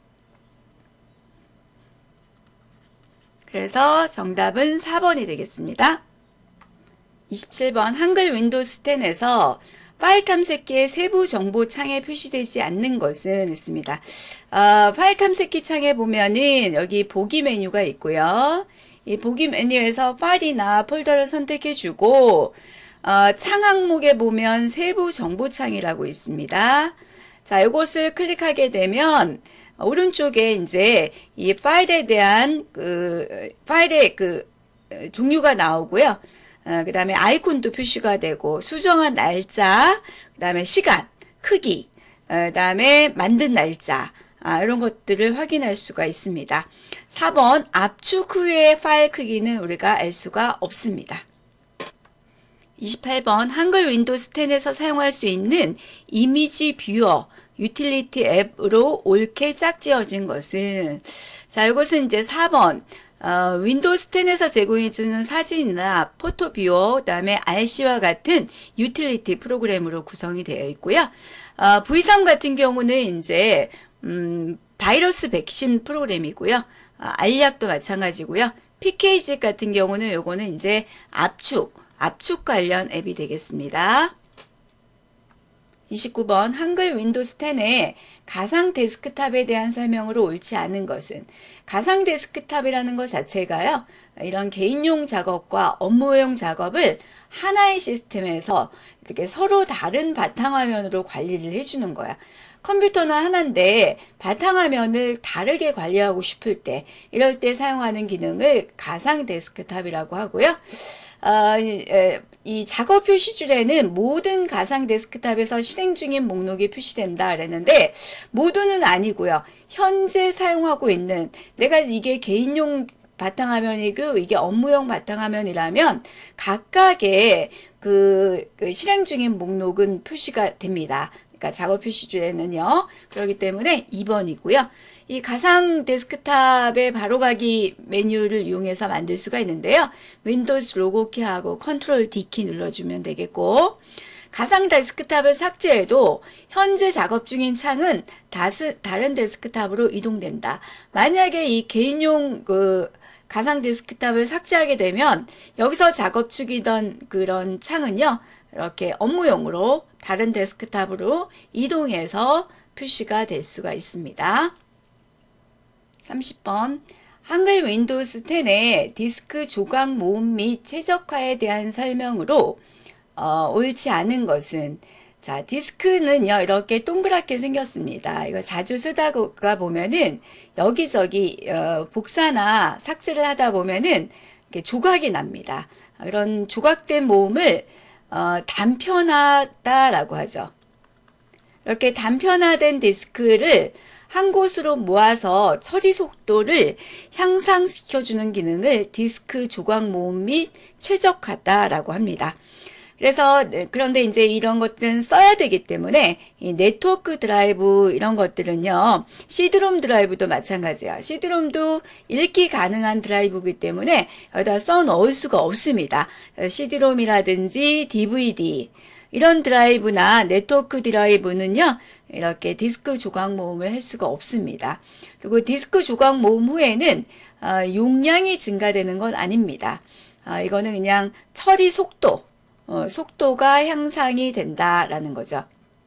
그래서 정답은 사 번이 되겠습니다. 이십칠 번 한글 윈도우즈 텐에서 파일 탐색기의 세부 정보 창에 표시되지 않는 것은 있습니다. 어, 파일 탐색기 창에 보면은 여기 보기 메뉴가 있고요. 이 보기 메뉴에서 파일이나 폴더를 선택해 주고 어, 창 항목에 보면 세부 정보 창이라고 있습니다. 자, 이것을 클릭하게 되면 오른쪽에 이제 이 파일에 대한 그 파일의 그 종류가 나오고요. 어, 그 다음에 아이콘도 표시가 되고 수정한 날짜, 그 다음에 시간, 크기, 어, 그 다음에 만든 날짜, 아, 이런 것들을 확인할 수가 있습니다. 사 번 압축 후의 파일 크기는 우리가 알 수가 없습니다. 이십팔 번 한글 윈도우즈 텐에서 사용할 수 있는 이미지 뷰어 유틸리티 앱으로 옳게 짝지어진 것은 자, 이것은 이제 사 번 어, 윈도우스 텐에서 제공해주는 사진이나 포토 뷰어, 그 다음에 알씨와 같은 유틸리티 프로그램으로 구성이 되어 있고요. 어, 브이 삼 같은 경우는 이제 음, 바이러스 백신 프로그램이고요. 어, 알약도 마찬가지고요. 피케이지 같은 경우는 요거는 이제 압축, 압축 관련 앱이 되겠습니다. 이십구 번 한글 윈도우스 텐의 가상 데스크탑에 대한 설명으로 옳지 않은 것은, 가상 데스크탑이라는 것 자체가요, 이런 개인용 작업과 업무용 작업을 하나의 시스템에서 이렇게 서로 다른 바탕화면으로 관리를 해주는 거야. 컴퓨터는 하나인데 바탕화면을 다르게 관리하고 싶을 때, 이럴 때 사용하는 기능을 가상 데스크탑이라고 하고요. 어, 이 작업 표시줄에는 모든 가상 데스크탑에서 실행 중인 목록이 표시된다 그랬는데, 모두는 아니고요. 현재 사용하고 있는, 내가 이게 개인용 바탕화면이고 이게 업무용 바탕화면이라면 각각의 그, 그 실행 중인 목록은 표시가 됩니다. 그러니까 작업 표시줄에는요. 그렇기 때문에 이 번이고요. 이 가상 데스크탑의 바로가기 메뉴를 이용해서 만들 수가 있는데요. 윈도우스 로고키하고 컨트롤 D키 눌러주면 되겠고, 가상 데스크탑을 삭제해도 현재 작업 중인 창은 다스, 다른 데스크탑으로 이동된다. 만약에 이 개인용 그 가상 데스크탑을 삭제하게 되면 여기서 작업 중이던 그런 창은요, 이렇게 업무용으로 다른 데스크탑으로 이동해서 표시가 될 수가 있습니다. 삼십 번 한글 윈도우스 텐의 디스크 조각 모음 및 최적화에 대한 설명으로 어, 옳지 않은 것은, 자, 디스크는요, 이렇게 동그랗게 생겼습니다. 이거 자주 쓰다가 보면은 여기저기 어, 복사나 삭제를 하다 보면은 이렇게 조각이 납니다. 이런 조각된 모음을 어, 단편화다라고 하죠. 이렇게 단편화된 디스크를 한 곳으로 모아서 처리 속도를 향상시켜주는 기능을 디스크 조각 모음 및 최적화다라고 합니다. 그래서 그런데 이제 이런 것들은 써야 되기 때문에 이 네트워크 드라이브 이런 것들은요, 씨디롬 드라이브도 마찬가지예요. 씨디롬도 읽기 가능한 드라이브이기 때문에 여기다 써 넣을 수가 없습니다. 씨디롬이라든지 디브이디 이런 드라이브나 네트워크 드라이브는요, 이렇게 디스크 조각 모음을 할 수가 없습니다. 그리고 디스크 조각 모음 후에는 어, 용량이 증가되는 건 아닙니다. 어, 이거는 그냥 처리 속도, 어, 속도가 향상이 된다라는 거죠.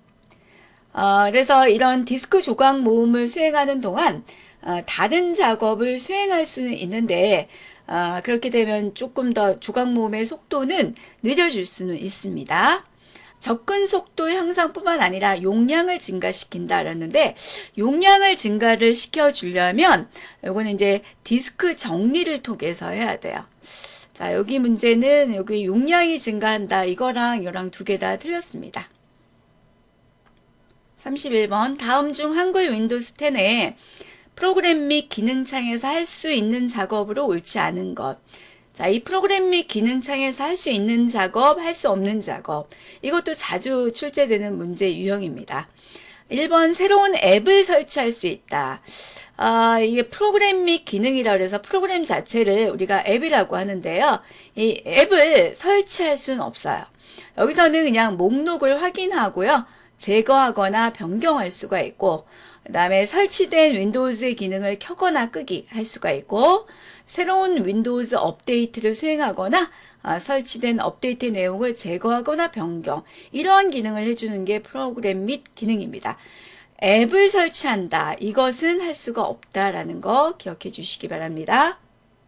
어, 그래서 이런 디스크 조각 모음을 수행하는 동안 어, 다른 작업을 수행할 수는 있는데, 어, 그렇게 되면 조금 더 조각 모음의 속도는 늦어질 수는 있습니다. 접근 속도 향상뿐만 아니라 용량을 증가시킨다라는데, 용량을 증가를 시켜주려면 이거는 이제 디스크 정리를 통해서 해야 돼요. 자, 여기 문제는 여기 용량이 증가한다, 이거랑 이거랑 두 개 다 틀렸습니다. 삼십일 번 다음 중 한글 윈도우스 텐에 프로그램 및 기능창에서 할 수 있는 작업으로 옳지 않은 것. 자, 이 프로그램 및 기능창에서 할 수 있는 작업, 할 수 없는 작업. 이것도 자주 출제되는 문제 유형입니다. 일 번 새로운 앱을 설치할 수 있다. 아, 이게 프로그램 및 기능이라 그래서 프로그램 자체를 우리가 앱이라고 하는데요. 이 앱을 설치할 수는 없어요. 여기서는 그냥 목록을 확인하고요. 제거하거나 변경할 수가 있고, 그 다음에 설치된 윈도우즈 기능을 켜거나 끄기 할 수가 있고, 새로운 윈도우즈 업데이트를 수행하거나 아, 설치된 업데이트 내용을 제거하거나 변경, 이러한 기능을 해주는 게 프로그램 및 기능입니다. 앱을 설치한다, 이것은 할 수가 없다라는 거 기억해 주시기 바랍니다.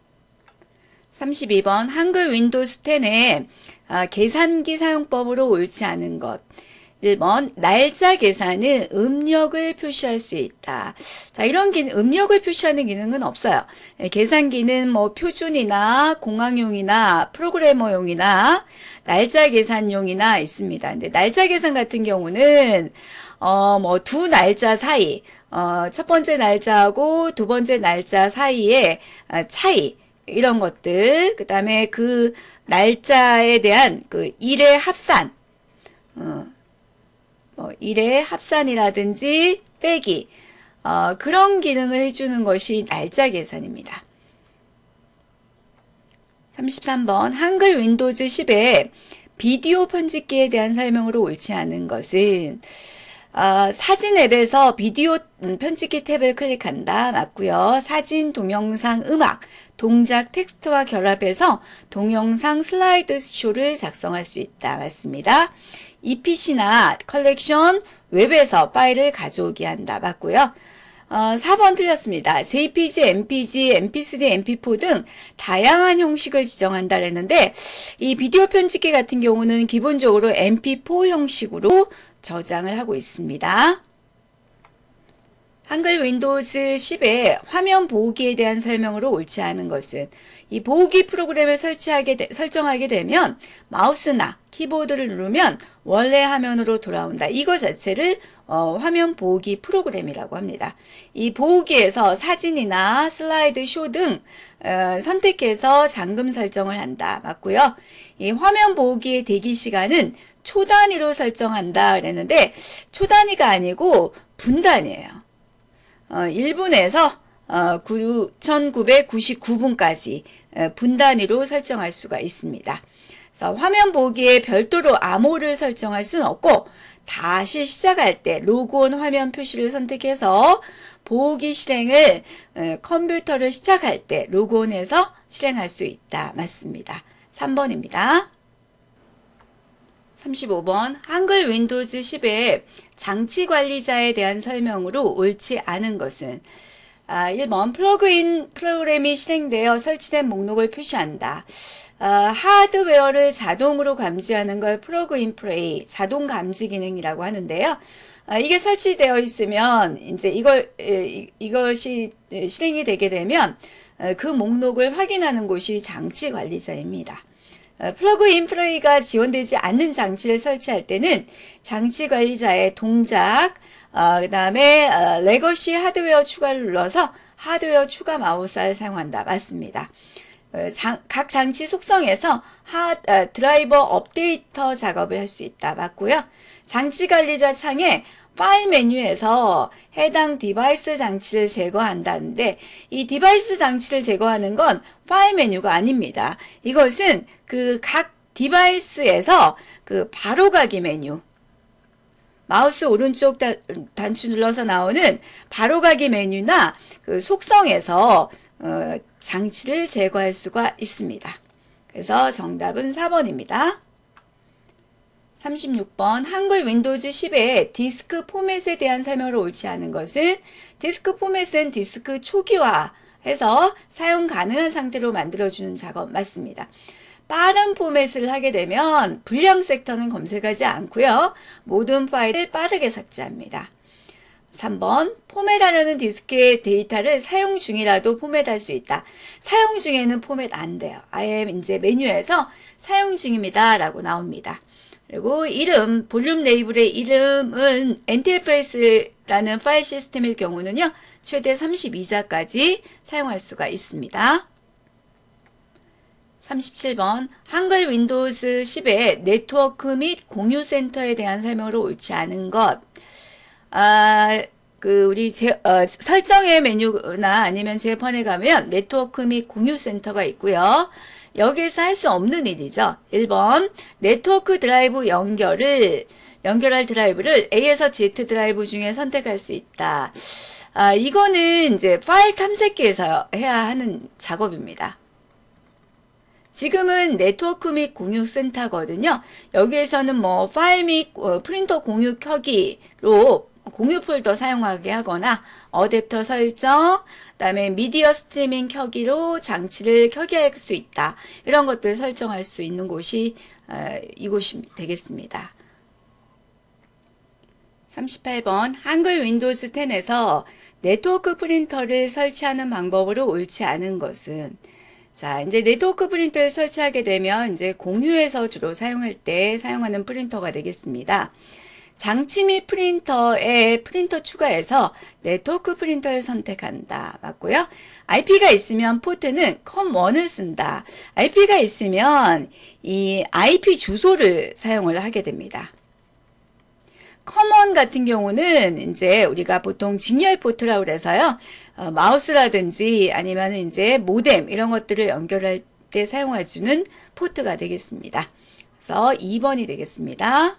삼십이 번 한글 윈도우스 텐에 아, 계산기 사용법으로 옳지 않은 것. 일 번 날짜 계산은 음력을 표시할 수 있다. 자, 이런 기능, 음력을 표시하는 기능은 없어요. 계산기는 뭐 표준이나 공학용이나 프로그래머용이나 날짜 계산용이나 있습니다. 근데 날짜 계산 같은 경우는 어 뭐 두 날짜 사이, 어 첫 번째 날짜하고 두 번째 날짜 사이의 차이, 이런 것들, 그 다음에 그 날짜에 대한 그 일의 합산, 어. 뭐 일의 합산이라든지 빼기, 어, 그런 기능을 해주는 것이 날짜 계산입니다. 삼십삼 번 한글 윈도우즈 십에 비디오 편집기에 대한 설명으로 옳지 않은 것은 어, 사진 앱에서 비디오 편집기 탭을 클릭한다. 맞고요. 사진, 동영상, 음악, 동작, 텍스트와 결합해서 동영상 슬라이드 쇼를 작성할 수 있다. 맞습니다. 이피씨나 컬렉션, 웹에서 파일을 가져오게 한다. 맞고요. 어, 사 번 틀렸습니다. 제이피지, 엠피지, 엠피쓰리, 엠피포 등 다양한 형식을 지정한다 그랬는데 이 비디오 편집기 같은 경우는 기본적으로 엠피포 형식으로 저장을 하고 있습니다. 한글 윈도우즈 십에 화면 보호기에 대한 설명으로 옳지 않은 것은 이 보호기 프로그램을 설치하게 되, 설정하게 되면 마우스나 키보드를 누르면 원래 화면으로 돌아온다. 이거 자체를 어, 화면 보호기 프로그램이라고 합니다. 이 보호기에서 사진이나 슬라이드 쇼 등 어, 선택해서 잠금 설정을 한다. 맞고요. 이 화면 보호기의 대기 시간은 초 단위로 설정한다 그랬는데 초 단위가 아니고 분 단위예요. 어, 일 분에서 어, 천구백구십구 분까지 어, 분 단위로 설정할 수가 있습니다. 그래서 화면 보기에 별도로 암호를 설정할 수는 없고 다시 시작할 때 로그온 화면 표시를 선택해서 보기 실행을 어, 컴퓨터를 시작할 때 로그온해서 실행할 수 있다. 맞습니다. 삼 번입니다. 삼십오 번 한글 윈도우즈 십에 장치 관리자에 대한 설명으로 옳지 않은 것은 아, 일 번 플러그인 프로그램이 실행되어 설치된 목록을 표시한다. 아, 하드웨어를 자동으로 감지하는 걸 플러그인 플레이, 자동 감지 기능이라고 하는데요. 아, 이게 설치되어 있으면 이제 이걸 이, 이것이 실행이 되게 되면 그 목록을 확인하는 곳이 장치 관리자입니다. 플러그인 플레이가 지원되지 않는 장치를 설치할 때는 장치 관리자의 동작, 어, 그 다음에 어, 레거시 하드웨어 추가를 눌러서 하드웨어 추가 마우스를 사용한다. 맞습니다. 어, 장, 각 장치 속성에서 하, 어, 드라이버 업데이터 작업을 할 수 있다. 맞고요. 장치 관리자 창에 파일 메뉴에서 해당 디바이스 장치를 제거한다는데 이 디바이스 장치를 제거하는 건 파일 메뉴가 아닙니다. 이것은 그 각 디바이스에서 그 바로가기 메뉴, 마우스 오른쪽 단, 단추 눌러서 나오는 바로가기 메뉴나 그 속성에서 어, 장치를 제거할 수가 있습니다. 그래서 정답은 사 번입니다. 삼십육 번 한글 윈도우즈 십에 디스크 포맷에 대한 설명을 옳지 않은 것은 디스크 포맷은 디스크 초기화해서 사용 가능한 상태로 만들어주는 작업 맞습니다. 빠른 포맷을 하게 되면 불량 섹터는 검색하지 않고요. 모든 파일을 빠르게 삭제합니다. 삼 번 포맷하려는 디스크의 데이터를 사용 중이라도 포맷할 수 있다. 사용 중에는 포맷 안 돼요. 아예 이제 메뉴에서 사용 중입니다 라고 나옵니다. 그리고 이름, 볼륨 레이블의 이름은 엔티에프에스라는 파일 시스템일 경우는요. 최대 삼십이 자까지 사용할 수가 있습니다. 삼십칠 번 한글 윈도우즈 십에 네트워크 및 공유 센터에 대한 설명으로 옳지 않은 것. 아, 그 우리 제, 어, 설정의 메뉴나 아니면 제판에 가면 네트워크 및 공유 센터가 있고요. 여기에서 할 수 없는 일이죠. 일 번 네트워크 드라이브 연결을 연결할 드라이브를 A에서 Z 드라이브 중에 선택할 수 있다. 아, 이거는 이제 파일 탐색기에서 해야 하는 작업입니다. 지금은 네트워크 및 공유 센터거든요. 여기에서는 뭐 파일 및 프린터 공유 켜기로 공유 폴더 사용하게 하거나 어댑터 설정, 그다음에 미디어 스트리밍 켜기로 장치를 켜게 할 수 있다. 이런 것들을 설정할 수 있는 곳이 어, 이곳이 되겠습니다. 삼십팔 번 한글 윈도우즈 텐에서 네트워크 프린터를 설치하는 방법으로 옳지 않은 것은 자, 이제 네트워크 프린터를 설치하게 되면 이제 공유해서 주로 사용할 때 사용하는 프린터가 되겠습니다. 장치 및 프린터에 프린터 추가해서 네트워크 프린터를 선택한다. 맞고요. 아이피가 있으면 포트는 컴 원을 쓴다. 아이피가 있으면 이 아이피 주소를 사용을 하게 됩니다. 커먼 같은 경우는 이제 우리가 보통 직렬 포트라고 그래서요. 어, 마우스라든지 아니면 이제 모뎀 이런 것들을 연결할 때 사용해주는 포트가 되겠습니다. 그래서 이 번이 되겠습니다.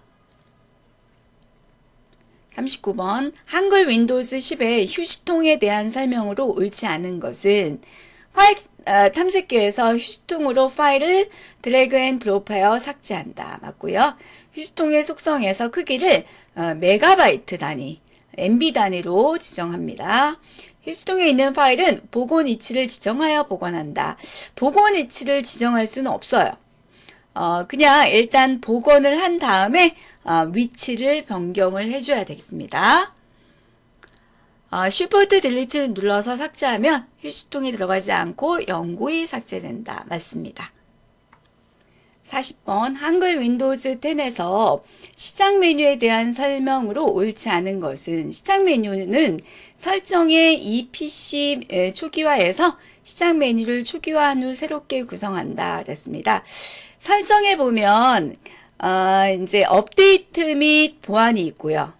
삼십구 번 한글 윈도우즈 십의 휴지통에 대한 설명으로 옳지 않은 것은 파일 어, 탐색기에서 휴지통으로 파일을 드래그 앤 드롭하여 삭제한다. 맞고요. 휴지통의 속성에서 크기를 어, 메가바이트 단위, 엠비 단위로 지정합니다. 휴지통에 있는 파일은 복원 위치를 지정하여 보관한다. 복원 위치를 지정할 수는 없어요. 어, 그냥 일단 복원을 한 다음에 어, 위치를 변경을 해줘야 되겠습니다. 어, Shift 딜리트 눌러서 삭제하면 휴지통에 들어가지 않고 영구히 삭제된다. 맞습니다. 사십 번 한글 윈도우즈 텐에서 시작 메뉴에 대한 설명으로 옳지 않은 것은 시작 메뉴는 설정의 이 피씨 초기화해서 시작 메뉴를 초기화한 후 새롭게 구성한다. 그랬습니다. 설정에 보면 어, 이제 업데이트 및 보안이 있고요.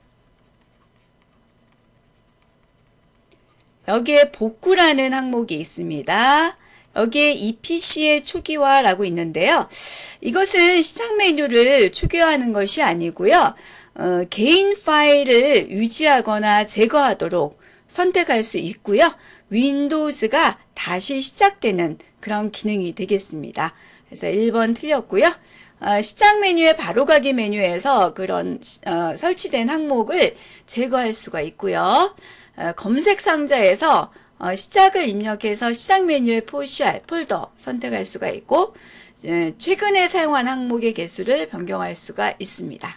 여기에 복구라는 항목이 있습니다. 여기에 이피씨의 초기화라고 있는데요. 이것은 시작 메뉴를 초기화하는 것이 아니고요. 어, 개인 파일을 유지하거나 제거하도록 선택할 수 있고요. 윈도우즈가 다시 시작되는 그런 기능이 되겠습니다. 그래서 일 번 틀렸고요. 어, 시작 메뉴의 바로가기 메뉴에서 그런 어, 설치된 항목을 제거할 수가 있고요. 어, 검색 상자에서 어, 시작을 입력해서 시작 메뉴에 표시할 폴더 선택할 수가 있고 에, 최근에 사용한 항목의 개수를 변경할 수가 있습니다.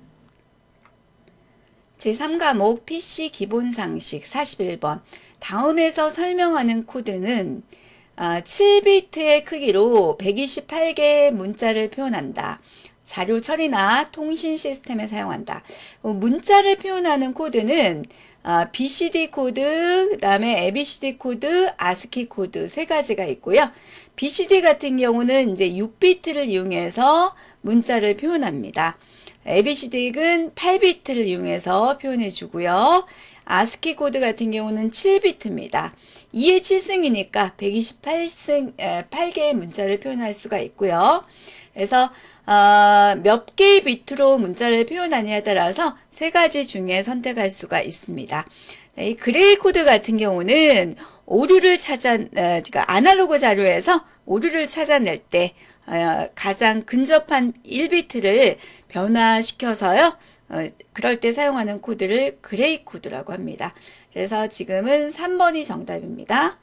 제삼 과목 피씨 기본 상식 사십일 번 다음에서 설명하는 코드는 어, 칠 비트의 크기로 백이십팔 개의 문자를 표현한다. 자료 처리나 통신 시스템에 사용한다. 어, 문자를 표현하는 코드는 어, 비씨디 코드, 그 다음에 에이비씨디 코드, 아스키 코드 세 가지가 있고요. 비씨디 같은 경우는 이제 육 비트를 이용해서 문자를 표현합니다. 에이비씨디는 팔 비트를 이용해서 표현해 주고요. 아스키 코드 같은 경우는 칠 비트입니다. 이의 칠 승이니까 백이십팔 승, 팔 개의 문자를 표현할 수가 있고요. 그래서 어, 몇 개의 비트로 문자를 표현하냐에 따라서 세 가지 중에 선택할 수가 있습니다. 이 그레이 코드 같은 경우는 오류를 찾아, 어, 그러니까 아날로그 자료에서 오류를 찾아낼 때 어, 가장 근접한 일 비트를 변화시켜서요. 어, 그럴 때 사용하는 코드를 그레이 코드라고 합니다. 그래서 지금은 삼 번이 정답입니다.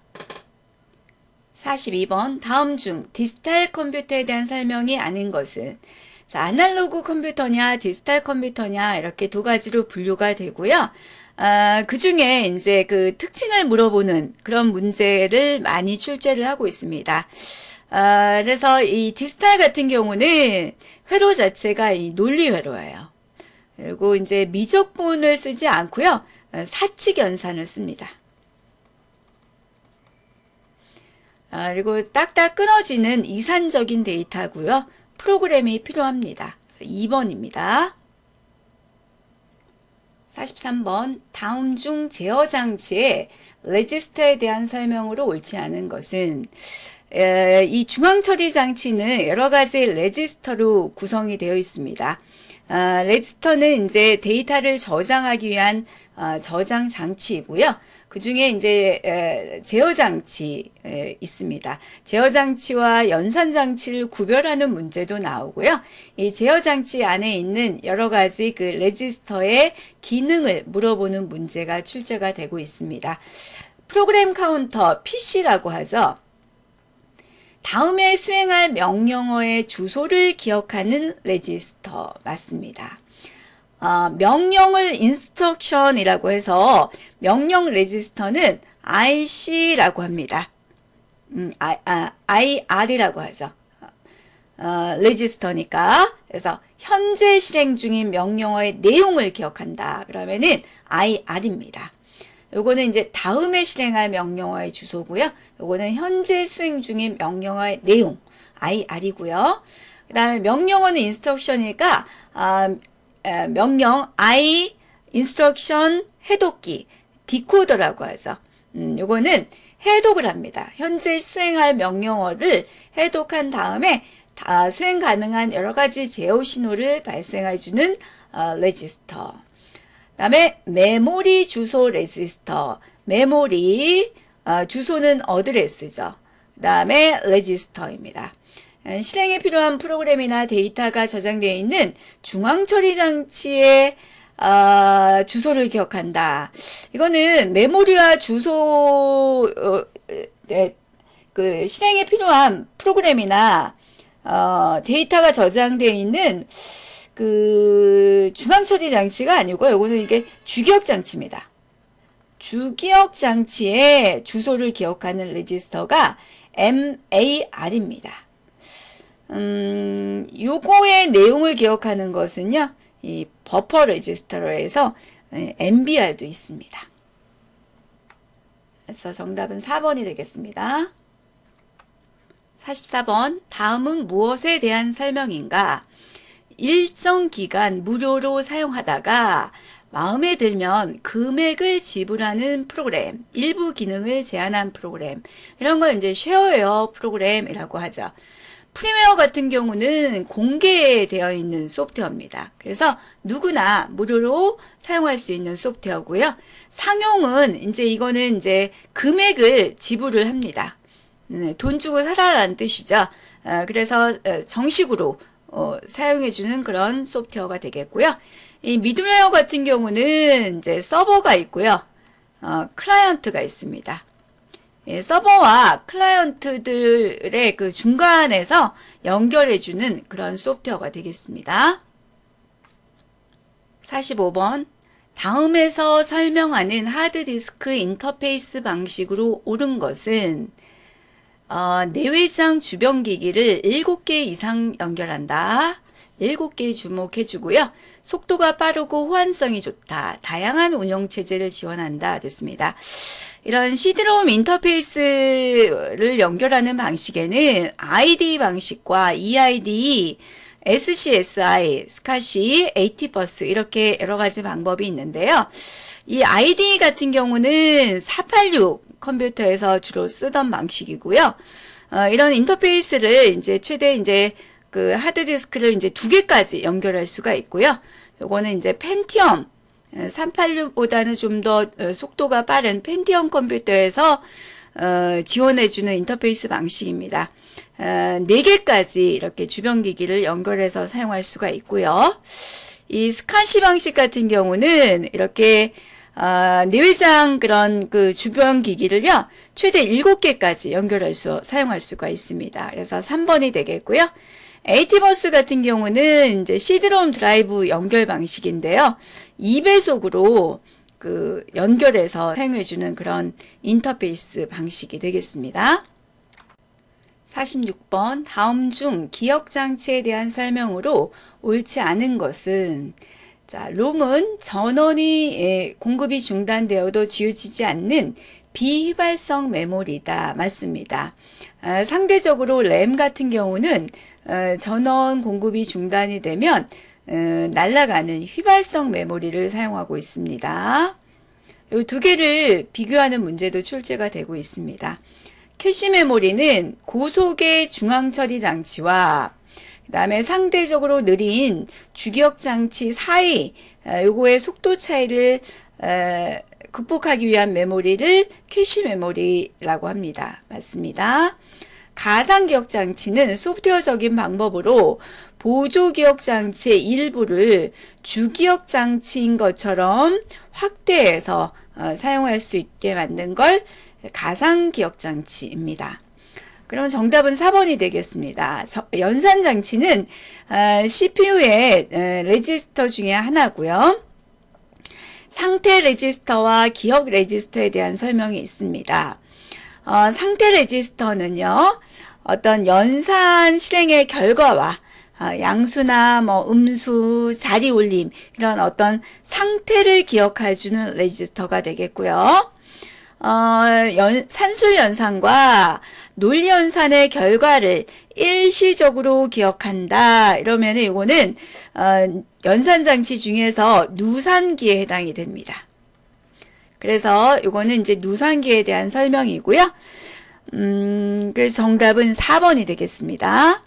사십이 번 다음 중 디지털 컴퓨터에 대한 설명이 아닌 것은 자, 아날로그 컴퓨터냐 디지털 컴퓨터냐 이렇게 두 가지로 분류가 되고요. 아, 그 중에 이제 그 특징을 물어보는 그런 문제를 많이 출제를 하고 있습니다. 아, 그래서 이 디지털 같은 경우는 회로 자체가 이 논리 회로예요. 그리고 이제 미적분을 쓰지 않고요. 사칙 연산을 씁니다. 아, 그리고 딱딱 끊어지는 이산적인 데이터고요. 프로그램이 필요합니다. 이 번입니다. 사십삼 번 다음 중 제어 장치의 레지스터에 대한 설명으로 옳지 않은 것은 에, 이 중앙 처리 장치는 여러 가지 레지스터로 구성이 되어 있습니다. 아, 레지스터는 이제 데이터를 저장하기 위한 아, 저장 장치이고요. 그 중에 이제 에, 제어 장치 에, 있습니다. 제어 장치와 연산 장치를 구별하는 문제도 나오고요. 이 제어 장치 안에 있는 여러 가지 그 레지스터의 기능을 물어보는 문제가 출제가 되고 있습니다. 프로그램 카운터 피씨라고 하죠. 다음에 수행할 명령어의 주소를 기억하는 레지스터 맞습니다. 어, 명령을 인스트럭션이라고 해서 명령 레지스터는 아이씨라고 합니다. 음, 아, 아, 아이알이라고 하죠. 어, 레지스터니까. 그래서 현재 실행 중인 명령어의 내용을 기억한다. 그러면은 아이알입니다. 요거는 이제 다음에 실행할 명령어의 주소고요. 요거는 현재 수행 중인 명령어의 내용 아이알이고요. 그 다음에 명령어는 인스트럭션이니까 아, 명령 I 인스트럭션 해독기 디코더라고 하죠. 음, 요거는 해독을 합니다. 현재 수행할 명령어를 해독한 다음에 다 수행 가능한 여러 가지 제어 신호를 발생해주는 어, 레지스터. 그다음에 메모리 주소 레지스터. 메모리 어, 주소는 어드레스죠. 그다음에 레지스터입니다. 실행에 필요한 프로그램이나 데이터가 저장되어 있는 중앙 처리 장치의 어, 주소를 기억한다. 이거는 메모리와 주소 어, 네, 그 실행에 필요한 프로그램이나 어, 데이터가 저장되어 있는 그 중앙 처리 장치가 아니고 이거는 이게 주기억 장치입니다. 주기억 장치의 주소를 기억하는 레지스터가 엠에이알입니다. 음, 요거의 내용을 기억하는 것은요, 이 버퍼 레지스터로 해서 엠비알도 있습니다. 그래서 정답은 사 번이 되겠습니다. 사십사 번, 다음은 무엇에 대한 설명인가? 일정 기간 무료로 사용하다가 마음에 들면 금액을 지불하는 프로그램, 일부 기능을 제한한 프로그램, 이런 걸 이제 쉐어웨어 프로그램이라고 하죠. 프리웨어 같은 경우는 공개되어 있는 소프트웨어입니다. 그래서 누구나 무료로 사용할 수 있는 소프트웨어고요. 상용은 이제 이거는 이제 금액을 지불을 합니다. 돈 주고 사라라는 뜻이죠. 그래서 정식으로 사용해주는 그런 소프트웨어가 되겠고요. 이 미들웨어 같은 경우는 이제 서버가 있고요. 클라이언트가 있습니다. 서버와 클라이언트들의 그 중간에서 연결해주는 그런 소프트웨어가 되겠습니다. 사십오 번, 다음에서 설명하는 하드디스크 인터페이스 방식으로 옳은 것은 어, 내외장 주변 기기를 일곱 개 이상 연결한다. 일곱 개 주목해주고요. 속도가 빠르고 호환성이 좋다. 다양한 운영체제를 지원한다. 됐습니다. 이런 씨디롬 인터페이스를 연결하는 방식에는 아이디 방식과 이아이디, 에스씨에스아이, 스카시, 에이티버스 이렇게 여러 가지 방법이 있는데요. 이 아이디 같은 경우는 사팔육 컴퓨터에서 주로 쓰던 방식이고요. 어, 이런 인터페이스를 이제 최대 이제 그 하드디스크를 이제 두 개까지 연결할 수가 있고요. 요거는 이제 펜티엄 삼팔육보다는 좀 더 속도가 빠른 펜티엄 컴퓨터에서 어, 지원해주는 인터페이스 방식입니다. 어, 네 개까지 이렇게 주변 기기를 연결해서 사용할 수가 있고요. 이 스카시 방식 같은 경우는 이렇게 어, 내외장 그런 그 주변 기기를요, 최대 일곱 개까지 연결할 수, 사용할 수가 있습니다. 그래서 삼 번이 되겠고요. 에이티버스 같은 경우는 이제 씨디롬 드라이브 연결 방식인데요. 이 배속으로 그 연결해서 사용해주는 그런 인터페이스 방식이 되겠습니다. 사십육 번, 다음 중 기억장치에 대한 설명으로 옳지 않은 것은 자, 롬은 전원이 공급이 중단되어도 지워지지 않는 비휘발성 메모리다. 맞습니다. 아, 상대적으로 램 같은 경우는 어, 전원 공급이 중단이 되면 어, 날아가는 휘발성 메모리를 사용하고 있습니다. 이 두 개를 비교하는 문제도 출제가 되고 있습니다. 캐시 메모리는 고속의 중앙 처리 장치와 그 다음에 상대적으로 느린 주기억 장치 사이 요거의 속도 차이를 에, 극복하기 위한 메모리를 캐시 메모리라고 합니다. 맞습니다. 가상기억 장치는 소프트웨어적인 방법으로 보조기억 장치의 일부를 주기억 장치인 것처럼 확대해서 어, 사용할 수 있게 만든 걸 가상기억 장치입니다. 그럼 정답은 사 번이 되겠습니다. 연산 장치는 씨피유의 레지스터 중에 하나고요. 상태 레지스터와 기억 레지스터에 대한 설명이 있습니다. 어, 상태 레지스터는요, 어떤 연산 실행의 결과와 어, 양수나 뭐 음수, 자리 올림 이런 어떤 상태를 기억해주는 레지스터가 되겠고요. 어, 연, 산술 연산과 논리 연산의 결과를 일시적으로 기억한다. 이러면 이거는 어, 연산 장치 중에서 누산기에 해당이 됩니다. 그래서 요거는 이제 누상기에 대한 설명이고요. 음, 그래서 정답은 사 번이 되겠습니다.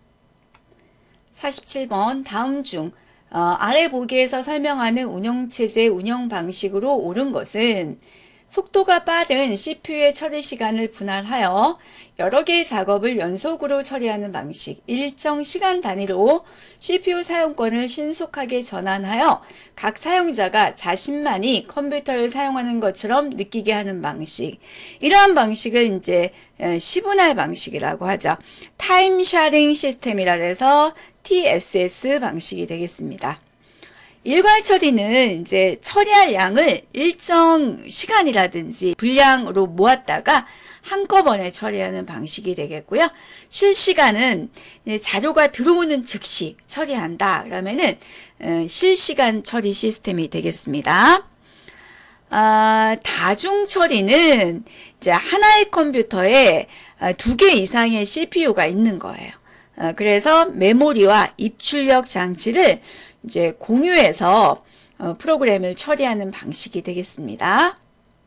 사십칠 번 다음 중 어, 아래 보기에서 설명하는 운영체제 운영 방식으로 옳은 것은 속도가 빠른 씨피유의 처리 시간을 분할하여 여러 개의 작업을 연속으로 처리하는 방식, 일정 시간 단위로 씨피유 사용권을 신속하게 전환하여 각 사용자가 자신만이 컴퓨터를 사용하는 것처럼 느끼게 하는 방식. 이러한 방식을 이제 시분할 방식이라고 하죠. 타임 샤링 시스템이라 해서 티에스에스 방식이 되겠습니다. 일괄 처리는 이제 처리할 양을 일정 시간이라든지 분량으로 모았다가 한꺼번에 처리하는 방식이 되겠고요. 실시간은 자료가 들어오는 즉시 처리한다. 그러면은 실시간 처리 시스템이 되겠습니다. 아, 다중 처리는 이제 하나의 컴퓨터에 두 개 이상의 씨피유가 있는 거예요. 그래서 메모리와 입출력 장치를 이제 공유해서 어, 프로그램을 처리하는 방식이 되겠습니다.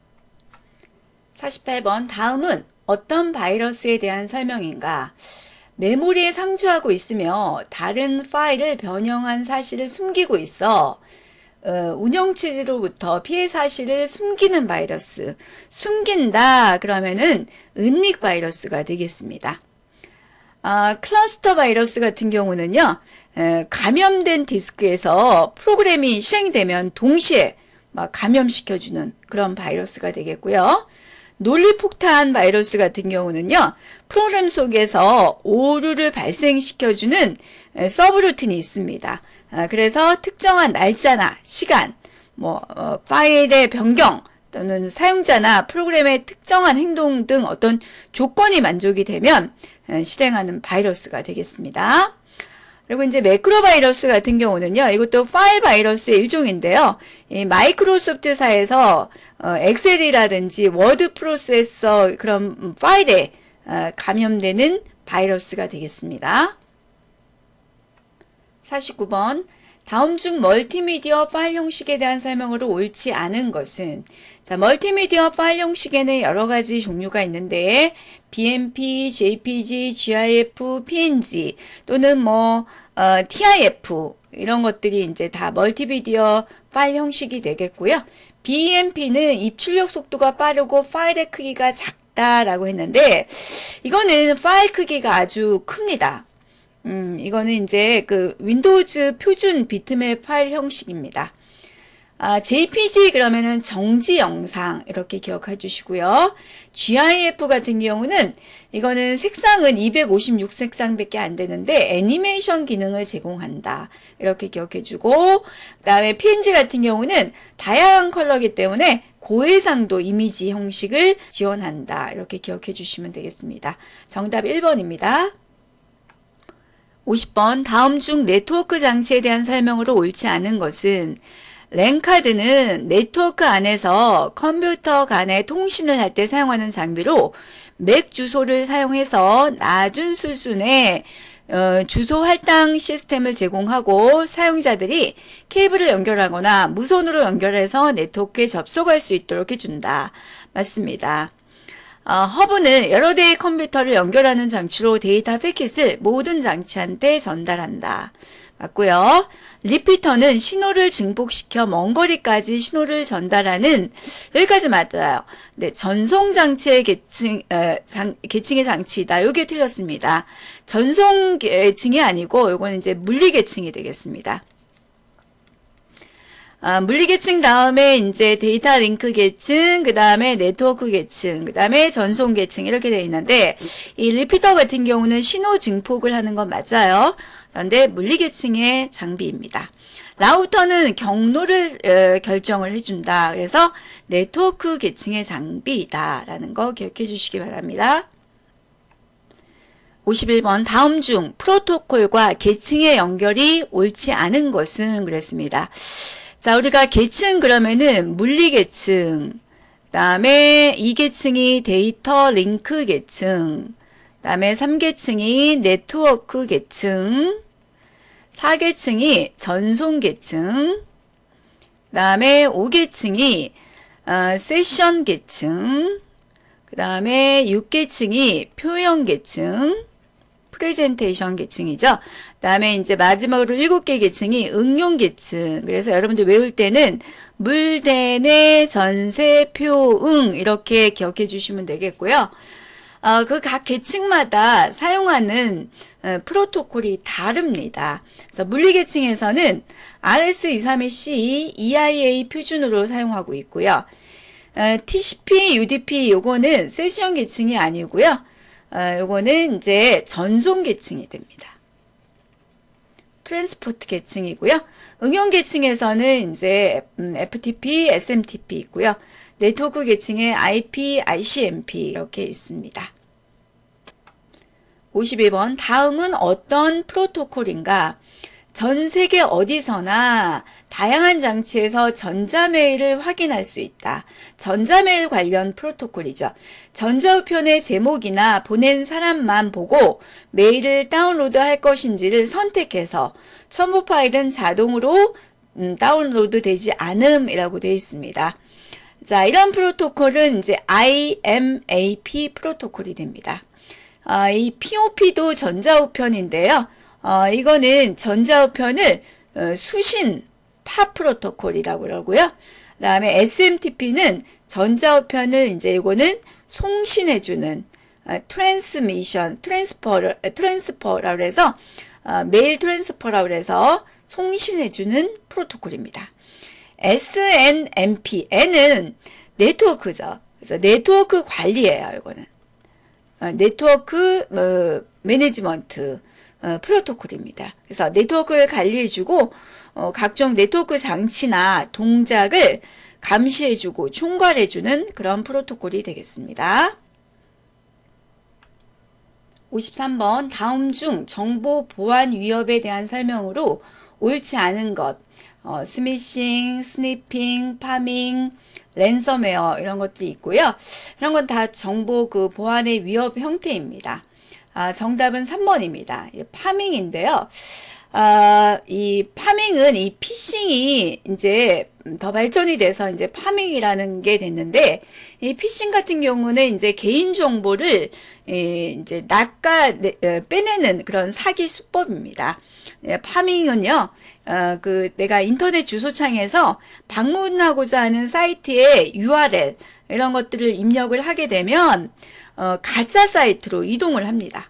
사십팔 번 다음은 어떤 바이러스에 대한 설명인가? 메모리에 상주하고 있으며 다른 파일을 변형한 사실을 숨기고 있어 어, 운영체제로부터 피해 사실을 숨기는 바이러스. 숨긴다 그러면은 은닉 바이러스가 되겠습니다. 아, 클러스터 바이러스 같은 경우는요, 에, 감염된 디스크에서 프로그램이 실행되면 동시에 막 감염시켜주는 그런 바이러스가 되겠고요. 논리폭탄 바이러스 같은 경우는요, 프로그램 속에서 오류를 발생시켜주는 에, 서브루틴이 있습니다. 아, 그래서 특정한 날짜나 시간, 뭐, 어, 파일의 변경, 또는 사용자나 프로그램의 특정한 행동 등 어떤 조건이 만족이 되면 실행하는 바이러스가 되겠습니다. 그리고 이제 매크로 바이러스 같은 경우는요, 이것도 파일 바이러스의 일종인데요. 이 마이크로소프트사에서 어, 엑셀이라든지 워드 프로세서 그런 파일에 어, 감염되는 바이러스가 되겠습니다. 사십구 번 다음 중 멀티미디어 파일 형식에 대한 설명으로 옳지 않은 것은 자, 멀티미디어 파일 형식에는 여러 가지 종류가 있는데 비엠피, 제이피지, 지아이에프, 피엔지 또는 뭐 어, 티아이에프 이런 것들이 이제 다 멀티미디어 파일 형식이 되겠고요. 비엠피는 입출력 속도가 빠르고 파일의 크기가 작다라고 했는데 이거는 파일 크기가 아주 큽니다. 음, 이거는 이제 그 윈도우즈 표준 비트맵 파일 형식입니다. 아, 제이피지 그러면은 정지 영상 이렇게 기억해 주시고요. 지아이에프 같은 경우는 이거는 색상은 이백오십육 색상밖에 안 되는데 애니메이션 기능을 제공한다. 이렇게 기억해 주고 그다음에 피엔지 같은 경우는 다양한 컬러이기 때문에 고해상도 이미지 형식을 지원한다. 이렇게 기억해 주시면 되겠습니다. 정답 일 번입니다. 오십 번 다음 중 네트워크 장치에 대한 설명으로 옳지 않은 것은 랜카드는 네트워크 안에서 컴퓨터 간의 통신을 할 때 사용하는 장비로 맥 주소를 사용해서 낮은 수준의 어, 주소 할당 시스템을 제공하고 사용자들이 케이블을 연결하거나 무선으로 연결해서 네트워크에 접속할 수 있도록 해준다. 맞습니다. 어, 허브는 여러 대의 컴퓨터를 연결하는 장치로 데이터 패킷을 모든 장치한테 전달한다. 맞고요. 리피터는 신호를 증폭시켜 먼 거리까지 신호를 전달하는 여기까지 맞아요. 네, 전송 장치의 계층 어, 장, 계층의 장치다. 이게 틀렸습니다. 전송 계층이 아니고 이거는 이제 물리 계층이 되겠습니다. 아, 물리 계층 다음에 이제 데이터 링크 계층, 그 다음에 네트워크 계층, 그 다음에 전송 계층 이렇게 되어 있는데 이 리피터 같은 경우는 신호 증폭을 하는 건 맞아요. 그런데 물리 계층의 장비입니다. 라우터는 경로를 어, 결정을 해준다. 그래서 네트워크 계층의 장비이다라는 거 기억해 주시기 바랍니다. 오십일 번 다음 중 프로토콜과 계층의 연결이 옳지 않은 것은 그랬습니다. 자, 우리가 계층 그러면은 물리 계층, 그 다음에 이 계층이 데이터 링크 계층, 그 다음에 삼 계층이 네트워크 계층, 사 계층이 전송 계층, 그 다음에 오 계층이 어, 세션 계층, 그 다음에 육 계층이 표현 계층, 프레젠테이션 계층이죠. 그 다음에 이제 마지막으로 일곱 개 계층이 응용 계층. 그래서 여러분들 외울 때는 물대내 전세 표응 이렇게 기억해 주시면 되겠고요. 어, 그 각 계층마다 사용하는 어, 프로토콜이 다릅니다. 그래서 물리 계층에서는 알에스 이삼이씨 이아이에이 표준으로 사용하고 있고요. 어, 티씨피, 유디피 요거는 세션 계층이 아니고요. 어, 요거는 이제 전송 계층이 됩니다. 트랜스포트 계층이고요. 응용 계층에서는 이제 음, 에프티피, 에스엠티피 있고요. 네트워크 계층에 아이피, 아이씨엠피 이렇게 있습니다. 오십일 번 다음은 어떤 프로토콜인가? 전 세계 어디서나 다양한 장치에서 전자메일을 확인할 수 있다. 전자메일 관련 프로토콜이죠. 전자우편의 제목이나 보낸 사람만 보고 메일을 다운로드 할 것인지를 선택해서 첨부 파일은 자동으로 음, 다운로드 되지 않음이라고 되어 있습니다. 자, 이런 프로토콜은 이제 아이엠에이피 프로토콜이 됩니다. 아, 이 피오피도 전자우편인데요. 어, 이거는 전자우편을 어, 수신 파 프로토콜이라고 그러고요. 그 다음에 에스엠티피는 전자우편을 이제 이거는 송신해주는 어, 트랜스미션, 트랜스퍼, 트랜스퍼라고 해서 어, 메일 트랜스퍼라고 해서 송신해주는 프로토콜입니다. 에스엔엠피, N은 네트워크죠. 그래서 네트워크 관리예요, 이거는. 어, 네트워크 어, 매니지먼트 어, 프로토콜입니다. 그래서 네트워크를 관리해주고 어, 각종 네트워크 장치나 동작을 감시해주고 총괄해주는 그런 프로토콜이 되겠습니다. 오십삼 번 다음 중 정보 보안 위협에 대한 설명으로 옳지 않은 것, 어, 스미싱, 스니핑, 파밍, 랜섬웨어 이런 것들이 있고요. 이런 건 다 정보 그 보안의 위협 형태입니다. 아, 정답은 삼 번입니다. 파밍인데요. 아, 이 파밍은 이 피싱이 이제 더 발전이 돼서 이제 파밍이라는 게 됐는데, 이 피싱 같은 경우는 이제 개인 정보를 이제 낚아 빼내는 그런 사기 수법입니다. 파밍은요, 어, 그 내가 인터넷 주소창에서 방문하고자 하는 사이트의 유알엘 이런 것들을 입력을 하게 되면 어, 가짜 사이트로 이동을 합니다.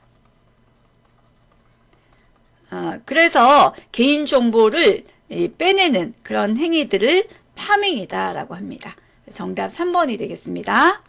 어, 그래서 개인정보를 빼내는 그런 행위들을 파밍이다라고 합니다. 정답 삼 번이 되겠습니다.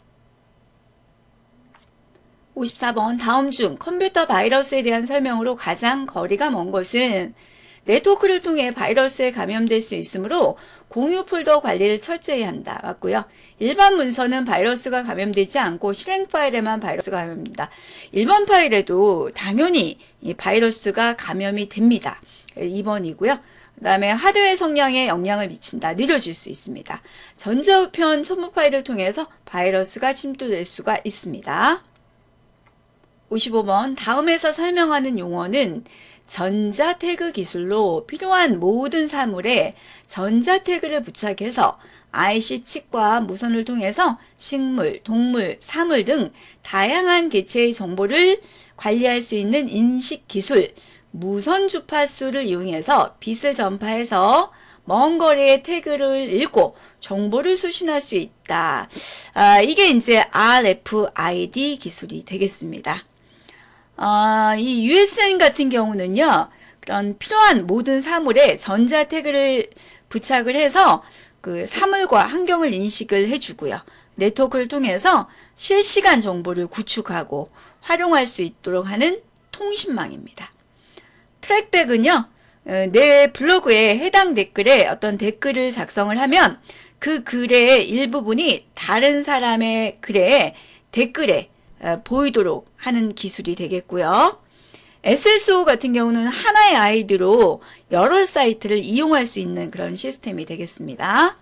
오십사 번 다음 중 컴퓨터 바이러스에 대한 설명으로 가장 거리가 먼 것은 네트워크를 통해 바이러스에 감염될 수 있으므로 공유 폴더 관리를 철저히 한다. 맞고요. 일반 문서는 바이러스가 감염되지 않고 실행 파일에만 바이러스가 감염된다. 일반 파일에도 당연히 이 바이러스가 감염이 됩니다. 이 번이고요. 그 다음에 하드웨어 성향에 영향을 미친다. 느려질 수 있습니다. 전자우편 첨부 파일을 통해서 바이러스가 침투될 수가 있습니다. 오십오 번 다음에서 설명하는 용어는 전자 태그 기술로 필요한 모든 사물에 전자 태그를 부착해서 아이씨 칩과 무선을 통해서 식물, 동물, 사물 등 다양한 개체의 정보를 관리할 수 있는 인식 기술, 무선 주파수를 이용해서 빛을 전파해서 먼 거리의 태그를 읽고 정보를 수신할 수 있다. 아, 이게 이제 알에프아이디 기술이 되겠습니다. 어, 이 유에스엔 같은 경우는요, 그런 필요한 모든 사물에 전자 태그를 부착을 해서 그 사물과 환경을 인식을 해주고요. 네트워크를 통해서 실시간 정보를 구축하고 활용할 수 있도록 하는 통신망입니다. 트랙백은요, 내 블로그에 해당 댓글에 어떤 댓글을 작성을 하면 그 글의 일부분이 다른 사람의 글에 댓글에 보이도록 하는 기술이 되겠고요. 에스에스오 같은 경우는 하나의 아이디로 여러 사이트를 이용할 수 있는 그런 시스템이 되겠습니다.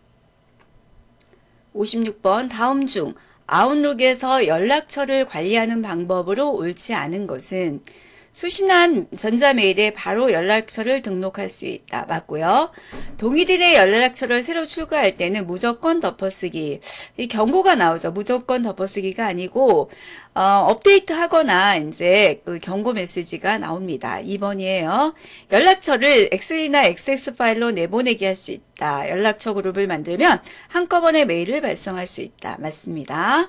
오십육 번 다음 중 아웃룩에서 연락처를 관리하는 방법으로 옳지 않은 것은 수신한 전자메일에 바로 연락처를 등록할 수 있다. 맞고요. 동의들의 연락처를 새로 출고할 때는 무조건 덮어쓰기. 이 경고가 나오죠. 무조건 덮어쓰기가 아니고 어, 업데이트 하거나 이제 그 경고 메시지가 나옵니다. 이 번이에요. 연락처를 엑셀이나 엑스에스 파일로 내보내기 할 수 있다. 연락처 그룹을 만들면 한꺼번에 메일을 발송할 수 있다. 맞습니다.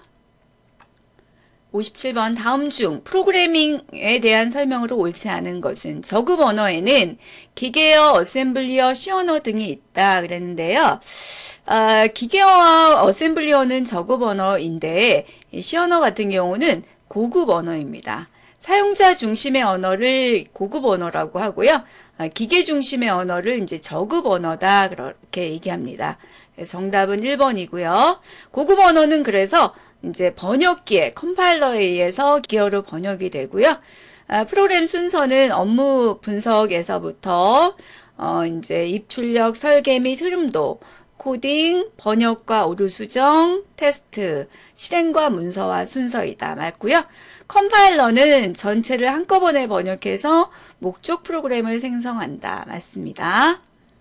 오십칠 번 다음 중 프로그래밍에 대한 설명으로 옳지 않은 것은 저급 언어에는 기계어, 어셈블리어, 시언어 등이 있다 그랬는데요. 어, 기계어와 어셈블리어는 저급 언어인데 시언어 같은 경우는 고급 언어입니다. 사용자 중심의 언어를 고급 언어라고 하고요. 어, 기계 중심의 언어를 이제 저급 언어다 그렇게 얘기합니다. 정답은 일 번이고요. 고급 언어는 그래서 이제 번역기에 컴파일러에 의해서 기어로 번역이 되고요. 아, 프로그램 순서는 업무 분석에서부터 어, 이제 입출력, 설계 및 흐름도, 코딩, 번역과 오류 수정, 테스트, 실행과 문서와 순서이다. 맞고요. 컴파일러는 전체를 한꺼번에 번역해서 목적 프로그램을 생성한다. 맞습니다.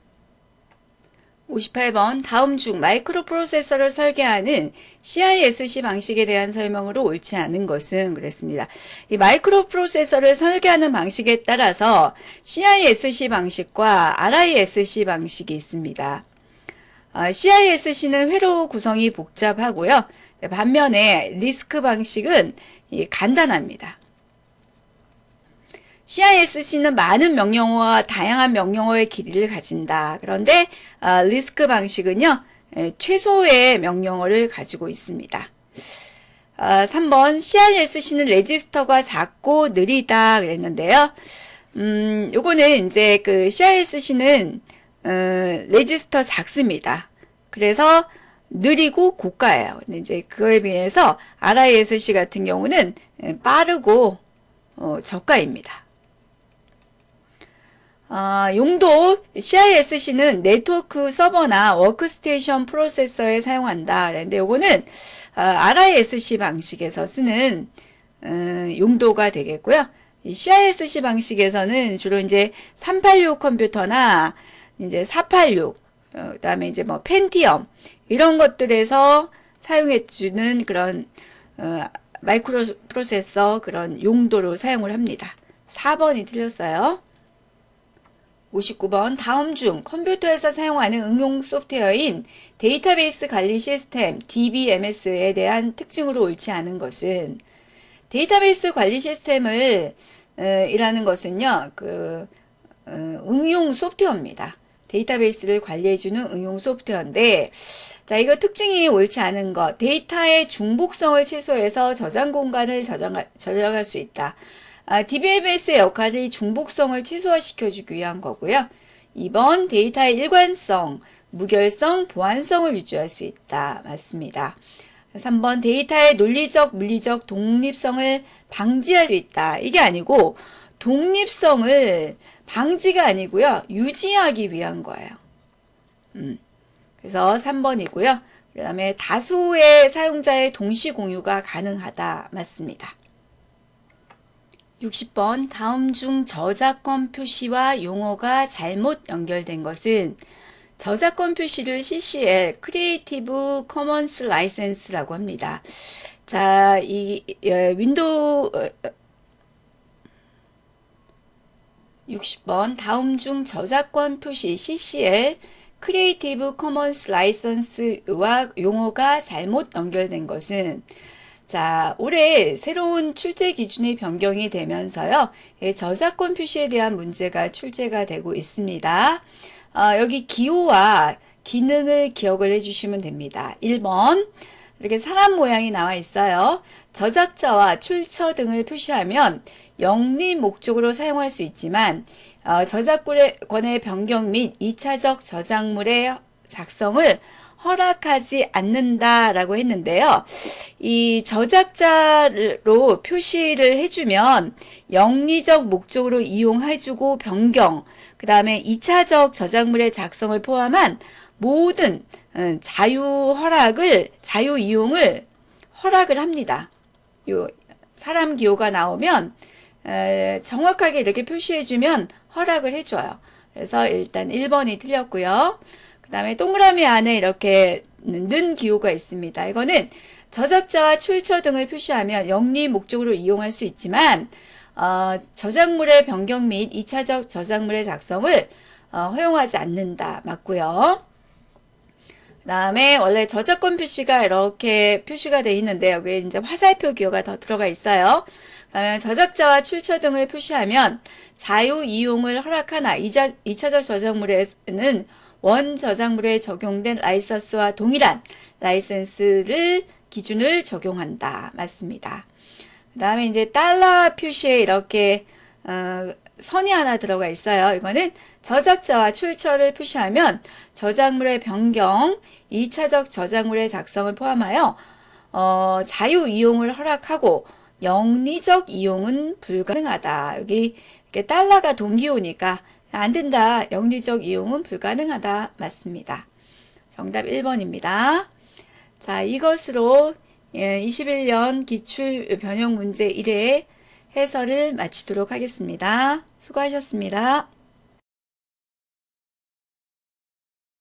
오십팔 번 다음 중 마이크로 프로세서를 설계하는 씨아이에스씨 방식에 대한 설명으로 옳지 않은 것은 그랬습니다. 이 마이크로 프로세서를 설계하는 방식에 따라서 씨아이에스씨 방식과 알아이에스씨 방식이 있습니다. 어, 씨아이에스씨는 회로 구성이 복잡하고요. 반면에 리스크 방식은 이 간단합니다. 씨아이에스씨는 많은 명령어와 다양한 명령어의 길이를 가진다. 그런데 어, 리스크 방식은요. 에, 최소의 명령어를 가지고 있습니다. 어, 삼 번 씨아이에스씨는 레지스터가 작고 느리다 그랬는데요. 음, 요거는 이제 그 씨아이에스씨는 어, 레지스터 작습니다. 그래서 느리고 고가예요. 근데 이제 그거에 비해서 알아이에스씨 같은 경우는 빠르고 어, 저가입니다. 어, 용도 씨아이에스씨는 네트워크 서버나 워크스테이션 프로세서에 사용한다. 그런데 요거는 어, 알아이에스씨 방식에서 쓰는 어, 용도가 되겠고요. 이 씨아이에스씨 방식에서는 주로 이제 삼팔육 컴퓨터나 이제 사팔육, 어, 그다음에 이제 뭐 펜티엄 이런 것들에서 사용해주는 그런 어, 마이크로 프로세서 그런 용도로 사용을 합니다. 사 번이 틀렸어요. 오십구 번 다음 중 컴퓨터에서 사용하는 응용 소프트웨어인 데이터베이스 관리 시스템 디비엠에스에 대한 특징으로 옳지 않은 것은 데이터베이스 관리 시스템을 어, 이라는 것은요 그 어, 응용 소프트웨어입니다. 데이터베이스를 관리해주는 응용 소프트웨어인데 자 이거 특징이 옳지 않은 것 데이터의 중복성을 최소해서 저장 공간을 저장하, 저장할 수 있다. 아, 디비엠에스의 역할이 중복성을 최소화시켜주기 위한 거고요. 이 번 데이터의 일관성, 무결성, 보안성을 유지할 수 있다. 맞습니다. 삼 번 데이터의 논리적, 물리적 독립성을 방지할 수 있다. 이게 아니고 독립성을 방지가 아니고요. 유지하기 위한 거예요. 음, 그래서 삼 번이고요. 그 다음에 다수의 사용자의 동시 공유가 가능하다. 맞습니다. 육십 번 다음 중 저작권 표시와 용어가 잘못 연결된 것은 저작권 표시를 씨씨엘 크리에이티브 커먼스 라이센스라고 합니다. 자, 이 윈도우 육십 번 다음 중 저작권 표시 씨씨엘 크리에이티브 커먼스 라이센스와 용어가 잘못 연결된 것은 자, 올해 새로운 출제 기준이 변경이 되면서요, 저작권 표시에 대한 문제가 출제가 되고 있습니다. 어, 여기 기호와 기능을 기억을 해주시면 됩니다. 일 번, 이렇게 사람 모양이 나와 있어요. 저작자와 출처 등을 표시하면 영리 목적으로 사용할 수 있지만, 어, 저작권의 변경 및 이차적 저작물의 작성을 허락하지 않는다라고 했는데요. 이 저작자로 표시를 해주면 영리적 목적으로 이용해주고 변경, 그 다음에 이차적 저작물의 작성을 포함한 모든 자유 허락을, 자유 이용을 허락을 합니다. 요 사람 기호가 나오면 에, 정확하게 이렇게 표시해주면 허락을 해줘요. 그래서 일단 일 번이 틀렸고요. 그 다음에 동그라미 안에 이렇게 는 기호가 있습니다. 이거는 저작자와 출처 등을 표시하면 영리 목적으로 이용할 수 있지만 어, 저작물의 변경 및 이 차적 저작물의 작성을 어, 허용하지 않는다. 맞고요. 그 다음에 원래 저작권 표시가 이렇게 표시가 되어 있는데 여기에 이제 화살표 기호가 더 들어가 있어요. 그다음에 저작자와 출처 등을 표시하면 자유 이용을 허락하나 이 차적 저작물에는 원 저작물에 적용된 라이선스와 동일한 라이선스를 기준을 적용한다. 맞습니다. 그 다음에 이제 달러 표시에 이렇게 어, 선이 하나 들어가 있어요. 이거는 저작자와 출처를 표시하면 저작물의 변경, 이 차적 저작물의 작성을 포함하여 어, 자유 이용을 허락하고 영리적 이용은 불가능하다. 여기 이렇게 달러가 동기호니까 안 된다. 영리적 이용은 불가능하다. 맞습니다. 정답 일 번입니다. 자, 이것으로 이십일 년 기출 변형 문제 일 회 해설을 마치도록 하겠습니다. 수고하셨습니다.